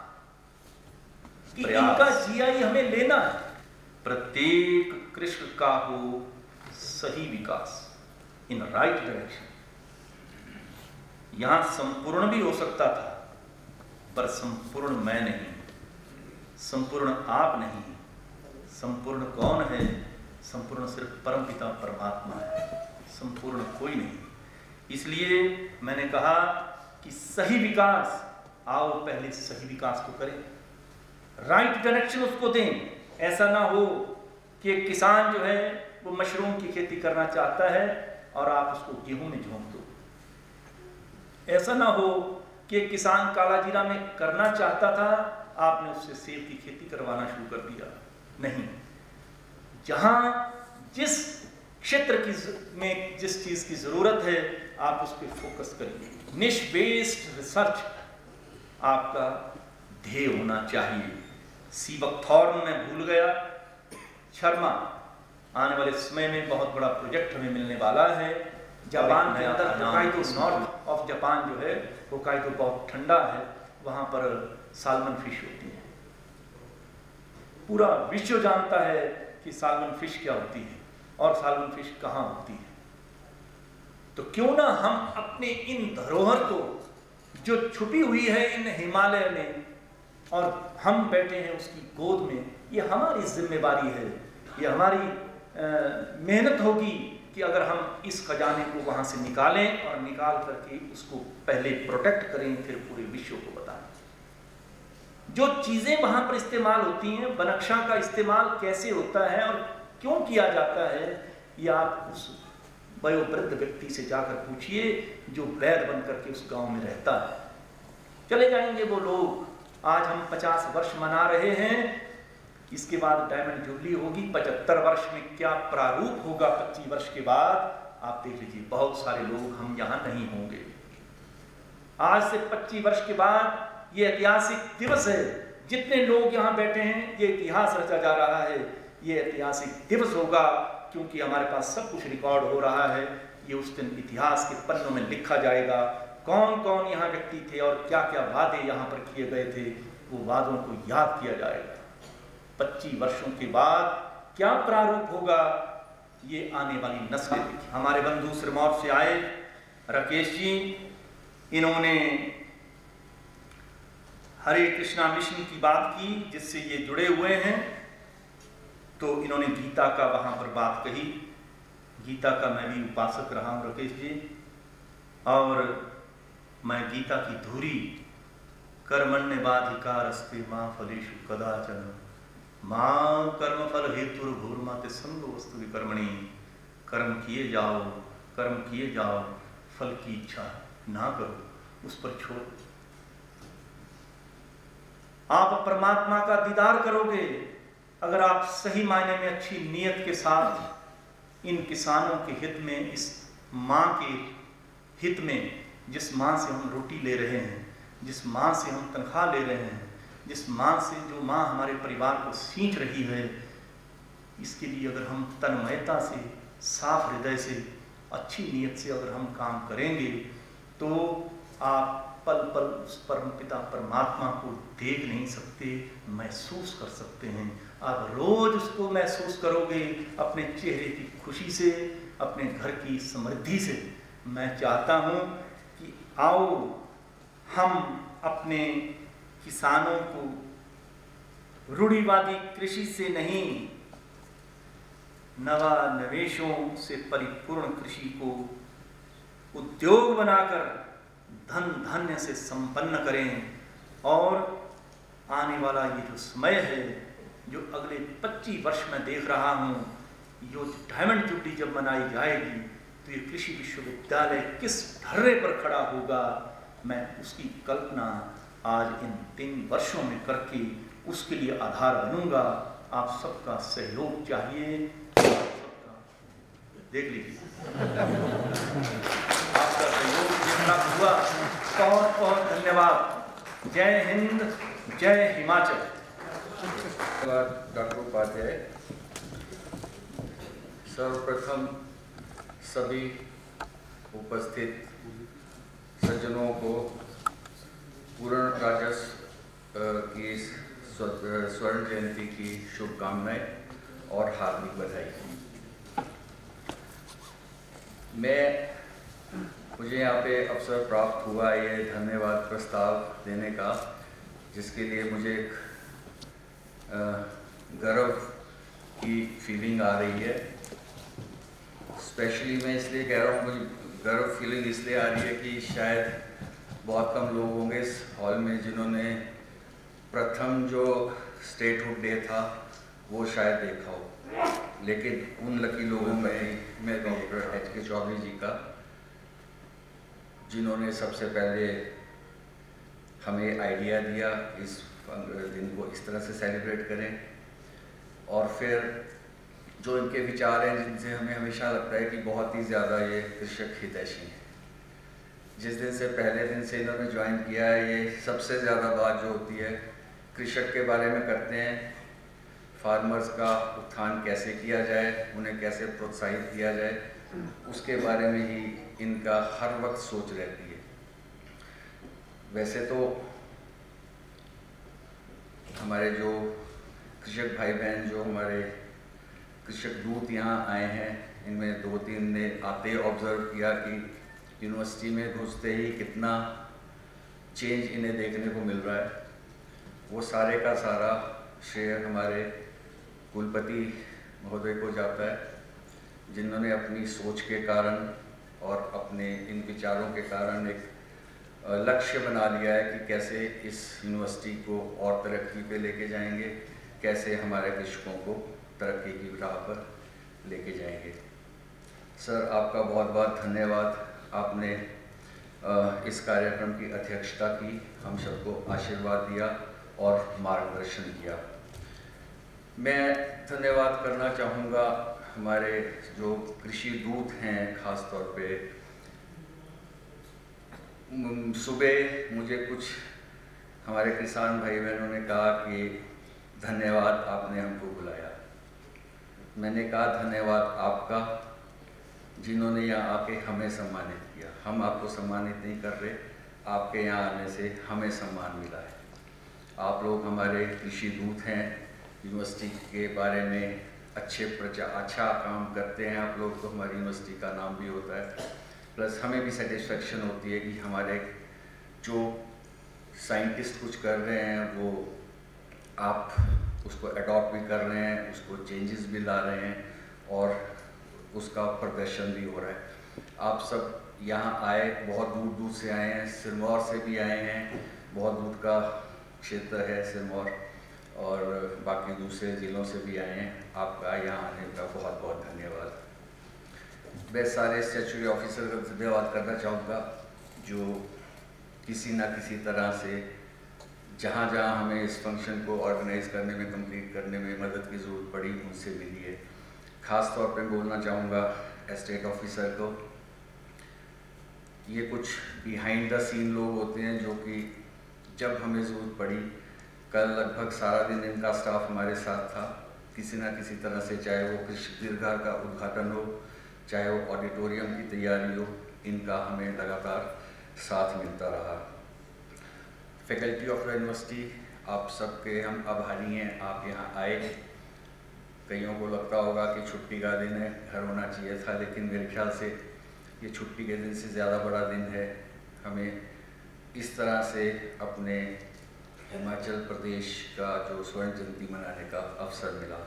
कि इनका जीआई हमें लेना है। प्रत्येक कृषक का हो सही विकास इन राइट डायरेक्शन। यहां संपूर्ण भी हो सकता था, पर संपूर्ण मैं नहीं, संपूर्ण आप नहीं। संपूर्ण कौन है? संपूर्ण सिर्फ परमपिता परमात्मा है, संपूर्ण कोई नहीं। इसलिए मैंने कहा कि सही विकास, आओ पहले सही विकास को करें, राइट डायरेक्शन उसको दें। ऐसा ना हो कि एक किसान जो है वो मशरूम की खेती करना चाहता है और आप उसको गेहूं में झोंक दो। ऐसा ना हो कि एक किसान काला जीरा में करना चाहता था, आपने उससे सेब की खेती करवाना शुरू कर दिया। नहीं, जहां जिस क्षेत्र की में जिस चीज की जरूरत है आप उस पर फोकस करिए। निश बेस्ड रिसर्च आपका ध्येय होना चाहिए। सीबक थॉर्न में भूल गया, शर्मा आने वाले समय में बहुत बड़ा प्रोजेक्ट हमें मिलने वाला है। जापान के अंदर होकाइडो, नॉर्थ ऑफ जापान जो है होकाइडो बहुत ठंडा है, वहां पर साल्मन फिश होती है। पूरा विश्व जानता है कि साल्मन फिश क्या होती है और साल्मन फिश कहाँ होती है। तो क्यों ना हम अपने इन धरोहर को जो छुपी हुई है इन हिमालय में और हम बैठे हैं उसकी गोद में, ये हमारी जिम्मेवारी है, ये हमारी मेहनत होगी कि अगर हम इस खजाने को वहाँ से निकालें और निकाल करके उसको पहले प्रोटेक्ट करें, फिर पूरे विश्व को बताएं। जो चीज़ें वहाँ पर इस्तेमाल होती हैं, बनक्षा का इस्तेमाल कैसे होता है और क्यों किया जाता है, ये आप उस वयोवृद्ध व्यक्ति से जाकर पूछिए जो वैद्य बन करके उस गांव में रहता है। चले जाएंगे वो लोग। आज हम पचास वर्ष मना रहे हैं, इसके बाद डायमंड जुबली होगी, पचहत्तर वर्ष में क्या प्रारूप होगा पच्चीस वर्ष के बाद, आप देख लीजिए। बहुत सारे लोग हम यहाँ नहीं होंगे। आज से पच्चीस वर्ष के बाद ये ऐतिहासिक दिवस है। जितने लोग यहाँ बैठे हैं, ये इतिहास रचा जा रहा है। ये ऐतिहासिक दिवस होगा क्योंकि हमारे पास सब कुछ रिकॉर्ड हो रहा है। ये उस दिन इतिहास के पन्नों में लिखा जाएगा, कौन कौन यहाँ व्यक्ति थे और क्या क्या वादे यहाँ पर किए गए थे, वो वादों को याद किया जाएगा। पच्चीस वर्षों के बाद क्या प्रारूप होगा, ये आने वाली नस्लें देखी। हमारे बंधु सिरमौर से आए राकेश जी, इन्होंने हरे कृष्णा मिशन की बात की जिससे ये जुड़े हुए हैं। तो इन्होंने गीता का वहाँ पर बात कही। गीता का मैं भी उपासक रहा हूँ राकेश जी, और मैं गीता की धुरी कर्मण्यवाधिकारस्ते मां फलेषु कदाचन मां कर्मफल हेतुर्भूर्माते संगोऽस्तु विकर्मणि। कर्म किए जाओ, कर्म किए जाओ, फल की इच्छा ना करो, उस पर छोड़। आप परमात्मा का दीदार करोगे अगर आप सही मायने में अच्छी नीयत के साथ इन किसानों के हित में, इस माँ के हित में, जिस माँ से हम रोटी ले रहे हैं, जिस माँ से हम तनख्वाह ले रहे हैं, जिस माँ से जो माँ हमारे परिवार को सींच रही है, इसके लिए अगर हम तन्मयता से, साफ हृदय से, अच्छी नीयत से अगर हम काम करेंगे तो आप पल पल उस परमपिता परमात्मा को देख नहीं सकते, महसूस कर सकते हैं। आप रोज उसको महसूस करोगे अपने चेहरे की खुशी से, अपने घर की समृद्धि से। मैं चाहता हूँ कि आओ हम अपने किसानों को रूढ़िवादी कृषि से नहीं, नवा नवेशों से परिपूर्ण कृषि को उद्योग बनाकर धन धान्य से संपन्न करें। और आने वाला ये जो समय है, जो अगले पच्चीस वर्ष में देख रहा हूँ, ये डायमंड जुबली जब मनाई जाएगी तो ये कृषि विश्वविद्यालय किस ढर्रे पर खड़ा होगा, मैं उसकी कल्पना आज इन तीन वर्षों में करके उसके लिए आधार बनूंगा। आप सबका सहयोग चाहिए, आप सबका देख लीजिए आपका सहयोग जितना हुआ, बहुत बहुत धन्यवाद। जय हिंद, जय हिमाचल। धन्यवाद डॉक्टर उपाध्याय। सर्वप्रथम सभी उपस्थित सज्जनों को पूर्ण राजस्व की स्वर्ण जयंती की शुभकामनाएं और हार्दिक बधाई। मैं मुझे यहाँ पे अवसर प्राप्त हुआ ये धन्यवाद प्रस्ताव देने का, जिसके लिए मुझे गर्व की फीलिंग आ रही है। स्पेशली मैं इसलिए कह रहा हूँ, मुझे गर्व फीलिंग इसलिए आ रही है कि शायद बहुत कम लोग होंगे इस हॉल में जिन्होंने प्रथम जो स्टेटहुड डे था वो शायद देखा हो, लेकिन उन लकी लोगों में मैं डॉक्टर एच के चौधरी जी का, जिन्होंने सबसे पहले हमें आइडिया दिया इस दिन को इस तरह से सेलिब्रेट करें, और फिर जो इनके विचार हैं जिनसे हमें हमेशा लगता है कि बहुत ही ज़्यादा ये कृषक हितैषी हैं। जिस दिन से पहले दिन से इन्होंने ज्वाइन किया है, ये सबसे ज़्यादा बात जो होती है कृषक के बारे में करते हैं, फार्मर्स का उत्थान कैसे किया जाए, उन्हें कैसे प्रोत्साहित किया जाए, उसके बारे में ही इनका हर वक्त सोच रहती है। वैसे तो हमारे जो कृषक भाई बहन, जो हमारे कृषक दूत यहाँ आए हैं, इनमें दो तीन ने आते ऑब्जर्व किया कि यूनिवर्सिटी में घुसते ही कितना चेंज इन्हें देखने को मिल रहा है। वो सारे का सारा श्रेय हमारे कुलपति महोदय को जाता है, जिन्होंने अपनी सोच के कारण और अपने इन विचारों के कारण एक लक्ष्य बना लिया है कि कैसे इस यूनिवर्सिटी को और तरक्की पे लेके जाएंगे, कैसे हमारे कृषकों को तरक्की की राह पर लेके जाएंगे। सर, आपका बहुत बहुत धन्यवाद। आपने इस कार्यक्रम की अध्यक्षता की, हम सबको आशीर्वाद दिया और मार्गदर्शन किया। मैं धन्यवाद करना चाहूँगा हमारे जो कृषि दूत हैं, ख़ास तौर पे सुबह मुझे कुछ हमारे किसान भाई बहनों ने कहा कि धन्यवाद आपने हमको बुलाया। मैंने कहा धन्यवाद आपका, जिन्होंने यहाँ आके हमें सम्मानित किया। हम आपको सम्मानित नहीं कर रहे, आपके यहाँ आने से हमें सम्मान मिला है। आप लोग हमारे कृषि दूत हैं, यूनिवर्सिटी के बारे में अच्छे प्रचा अच्छा काम करते हैं आप लोग, तो हमारी यूनिवर्सिटी का नाम भी होता है। प्लस हमें भी सेटिस्फेक्शन होती है कि हमारे जो साइंटिस्ट कुछ कर रहे हैं वो आप उसको अडॉप्ट भी कर रहे हैं, उसको चेंजेस भी ला रहे हैं और उसका प्रदर्शन भी हो रहा है। आप सब यहाँ आए, बहुत दूर दूर से आए हैं, सिरमौर से भी आए हैं, बहुत दूर का क्षेत्र है सिरमौर, और बाकी दूसरे ज़िलों से भी आए हैं। आपका यहाँ आने का बहुत बहुत धन्यवाद। मैं सारे स्टैट्यूटरी ऑफिसर का धन्यवाद करना चाहूँगा, जो किसी ना किसी तरह से जहाँ जहाँ हमें इस फंक्शन को ऑर्गेनाइज करने में, कंप्लीट करने में मदद की ज़रूरत पड़ी, उनसे मिली है। ख़ास तौर पे बोलना चाहूँगा एस्टेट ऑफिसर को। ये कुछ बिहाइंड द सीन लोग होते हैं जो कि जब हमें ज़रूरत पड़ी कल लगभग सारा दिन इनका स्टाफ हमारे साथ था, किसी ना किसी तरह से, चाहे वो कृषि दीर्घार का उद्घाटन हो, चाहे वो ऑडिटोरियम की तैयारी हो, इनका हमें लगातार साथ मिलता रहा। फैकल्टी ऑफ यूनिवर्सिटी, आप सबके हम आभारी हैं, आप यहाँ आए। कईयों को लगता होगा कि छुट्टी का दिन है, घर होना चाहिए था, लेकिन मेरे ख्याल से ये छुट्टी के दिन से ज़्यादा बड़ा दिन है। हमें इस तरह से अपने हिमाचल प्रदेश का जो स्वर्ण जयंती मनाने का अवसर मिला।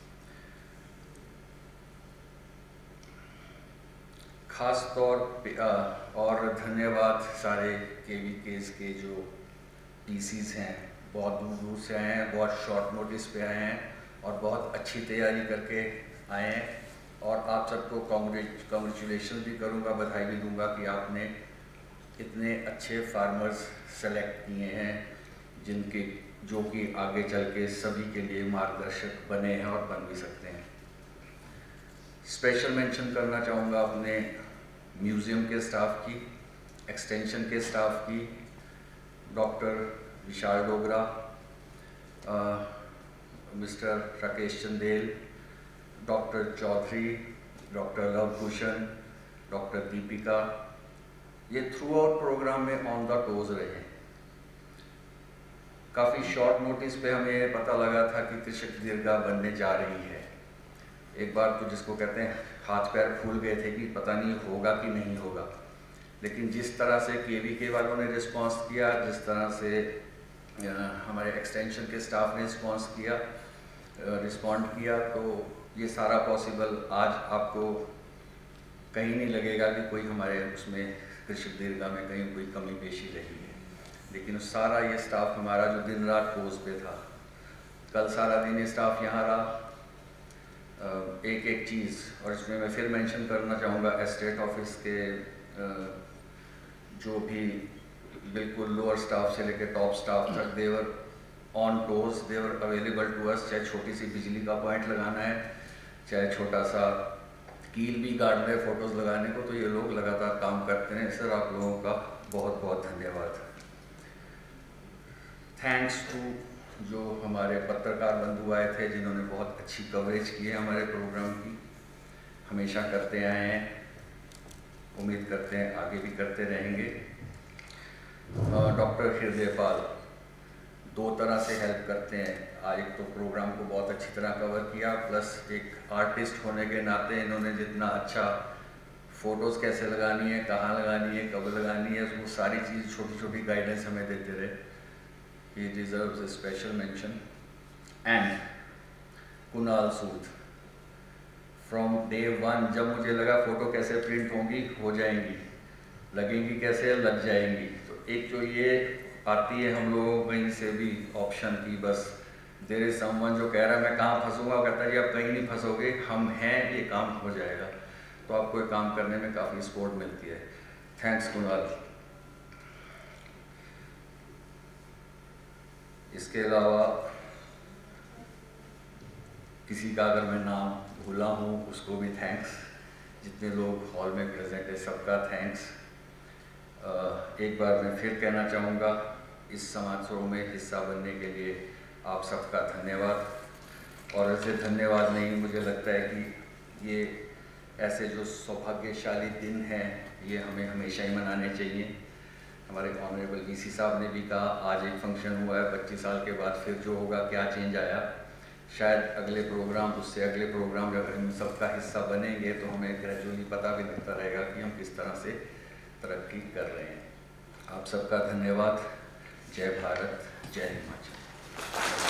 खास तौर पे और धन्यवाद सारे केवीकेस के जो पीसीज हैं, बहुत दूर दूर से आए हैं, बहुत शॉर्ट नोटिस पे आए हैं और बहुत अच्छी तैयारी करके आए हैं। और आप सबको कॉन्ग्रेचुलेशन भी करूंगा, बधाई भी दूंगा कि आपने इतने अच्छे फार्मर्स सेलेक्ट किए हैं, जिनके जो कि आगे चल के सभी के लिए मार्गदर्शक बने हैं और बन भी सकते हैं। स्पेशल मेंशन करना चाहूँगा अपने म्यूज़ियम के स्टाफ की, एक्सटेंशन के स्टाफ की, doctor Vishal Dogra, mister Rakesh Chandel, doctor Chaudhary, doctor Lavbhushan, doctor Deepika, ये थ्रू आउट प्रोग्राम में ऑन द टोज रहे। काफ़ी शॉर्ट नोटिस पे हमें पता लगा था कि कृषक दीर्घा बनने जा रही है। एक बार तो जिसको कहते हैं हाथ पैर फूल गए थे कि पता नहीं होगा कि नहीं होगा, लेकिन जिस तरह से केवीके वालों ने रिस्पांस किया, जिस तरह से हमारे एक्सटेंशन के स्टाफ ने रिस्पांस किया रिस्पॉन्ड किया, तो ये सारा पॉसिबल। आज आपको कहीं नहीं लगेगा कि कोई हमारे उसमें कृषक दीर्घा में कहीं कोई कमी पेशी रही है, लेकिन सारा ये स्टाफ हमारा जो दिन रात पोज पे था, कल सारा दिन ये स्टाफ यहाँ रहा। एक एक चीज़, और इसमें मैं फिर मेंशन करना चाहूँगा एस्टेट ऑफिस के जो भी बिल्कुल लोअर स्टाफ से लेकर टॉप स्टाफ तक, they were on toes, they were available to us. चाहे छोटी सी बिजली का पॉइंट लगाना है, चाहे छोटा सा कील भी गाड़ रहे फोटोज़ लगाने को, तो ये लोग लगातार काम करते हैं। सर, आप लोगों का बहुत बहुत धन्यवाद। थैंक्स टू जो हमारे पत्रकार बंधु आए थे, जिन्होंने बहुत अच्छी कवरेज की है हमारे प्रोग्राम की, हमेशा करते आए हैं, उम्मीद करते हैं आगे भी करते रहेंगे। डॉक्टर हृदयपाल दो तरह से हेल्प करते हैं। आज एक तो प्रोग्राम को बहुत अच्छी तरह कवर किया, प्लस एक आर्टिस्ट होने के नाते इन्होंने जितना अच्छा फ़ोटोज़ कैसे लगानी है, कहाँ लगानी है, कब लगानी है, वो सारी चीज़ छोटी छोटी गाइडेंस हमें देते रहे। He deserves a special mention. And Kunal Sood, from day one, जब मुझे लगा फ़ोटो कैसे प्रिंट होंगी, हो जाएंगी, लगेंगी कैसे, लग जाएंगी, तो एक जो ये आती है हम लोगों को कहीं से भी ऑप्शन की, बस देयर इज समवन जो कह रहा है मैं कहाँ फंसूंगा, वो कहता है जी आप कहीं नहीं फंसोगे, हम हैं, ये काम हो जाएगा, तो आपको ये काम करने में काफ़ी सपोर्ट मिलती है। थैंक्स कुणाल। इसके अलावा किसी का अगर मैं नाम भूला हूँ उसको भी थैंक्स। जितने लोग हॉल में प्रेजेंट है सबका थैंक्स। एक बार मैं फिर कहना चाहूँगा, इस समारोह में हिस्सा बनने के लिए आप सबका धन्यवाद। और ऐसे धन्यवाद नहीं, मुझे लगता है कि ये ऐसे जो सौभाग्यशाली दिन हैं ये हमें हमेशा ही मनाने चाहिए। हमारे ऑनरेबल वीसी साहब ने भी कहा आज एक फंक्शन हुआ है, पच्चीस साल के बाद फिर जो होगा क्या चेंज आया, शायद अगले प्रोग्राम, उससे अगले प्रोग्राम जब हम सबका हिस्सा बनेंगे तो हमें ग्रेजुअली पता भी लगता रहेगा कि हम किस तरह से तरक्की कर रहे हैं। आप सबका धन्यवाद। जय भारत, जय हिमाचल।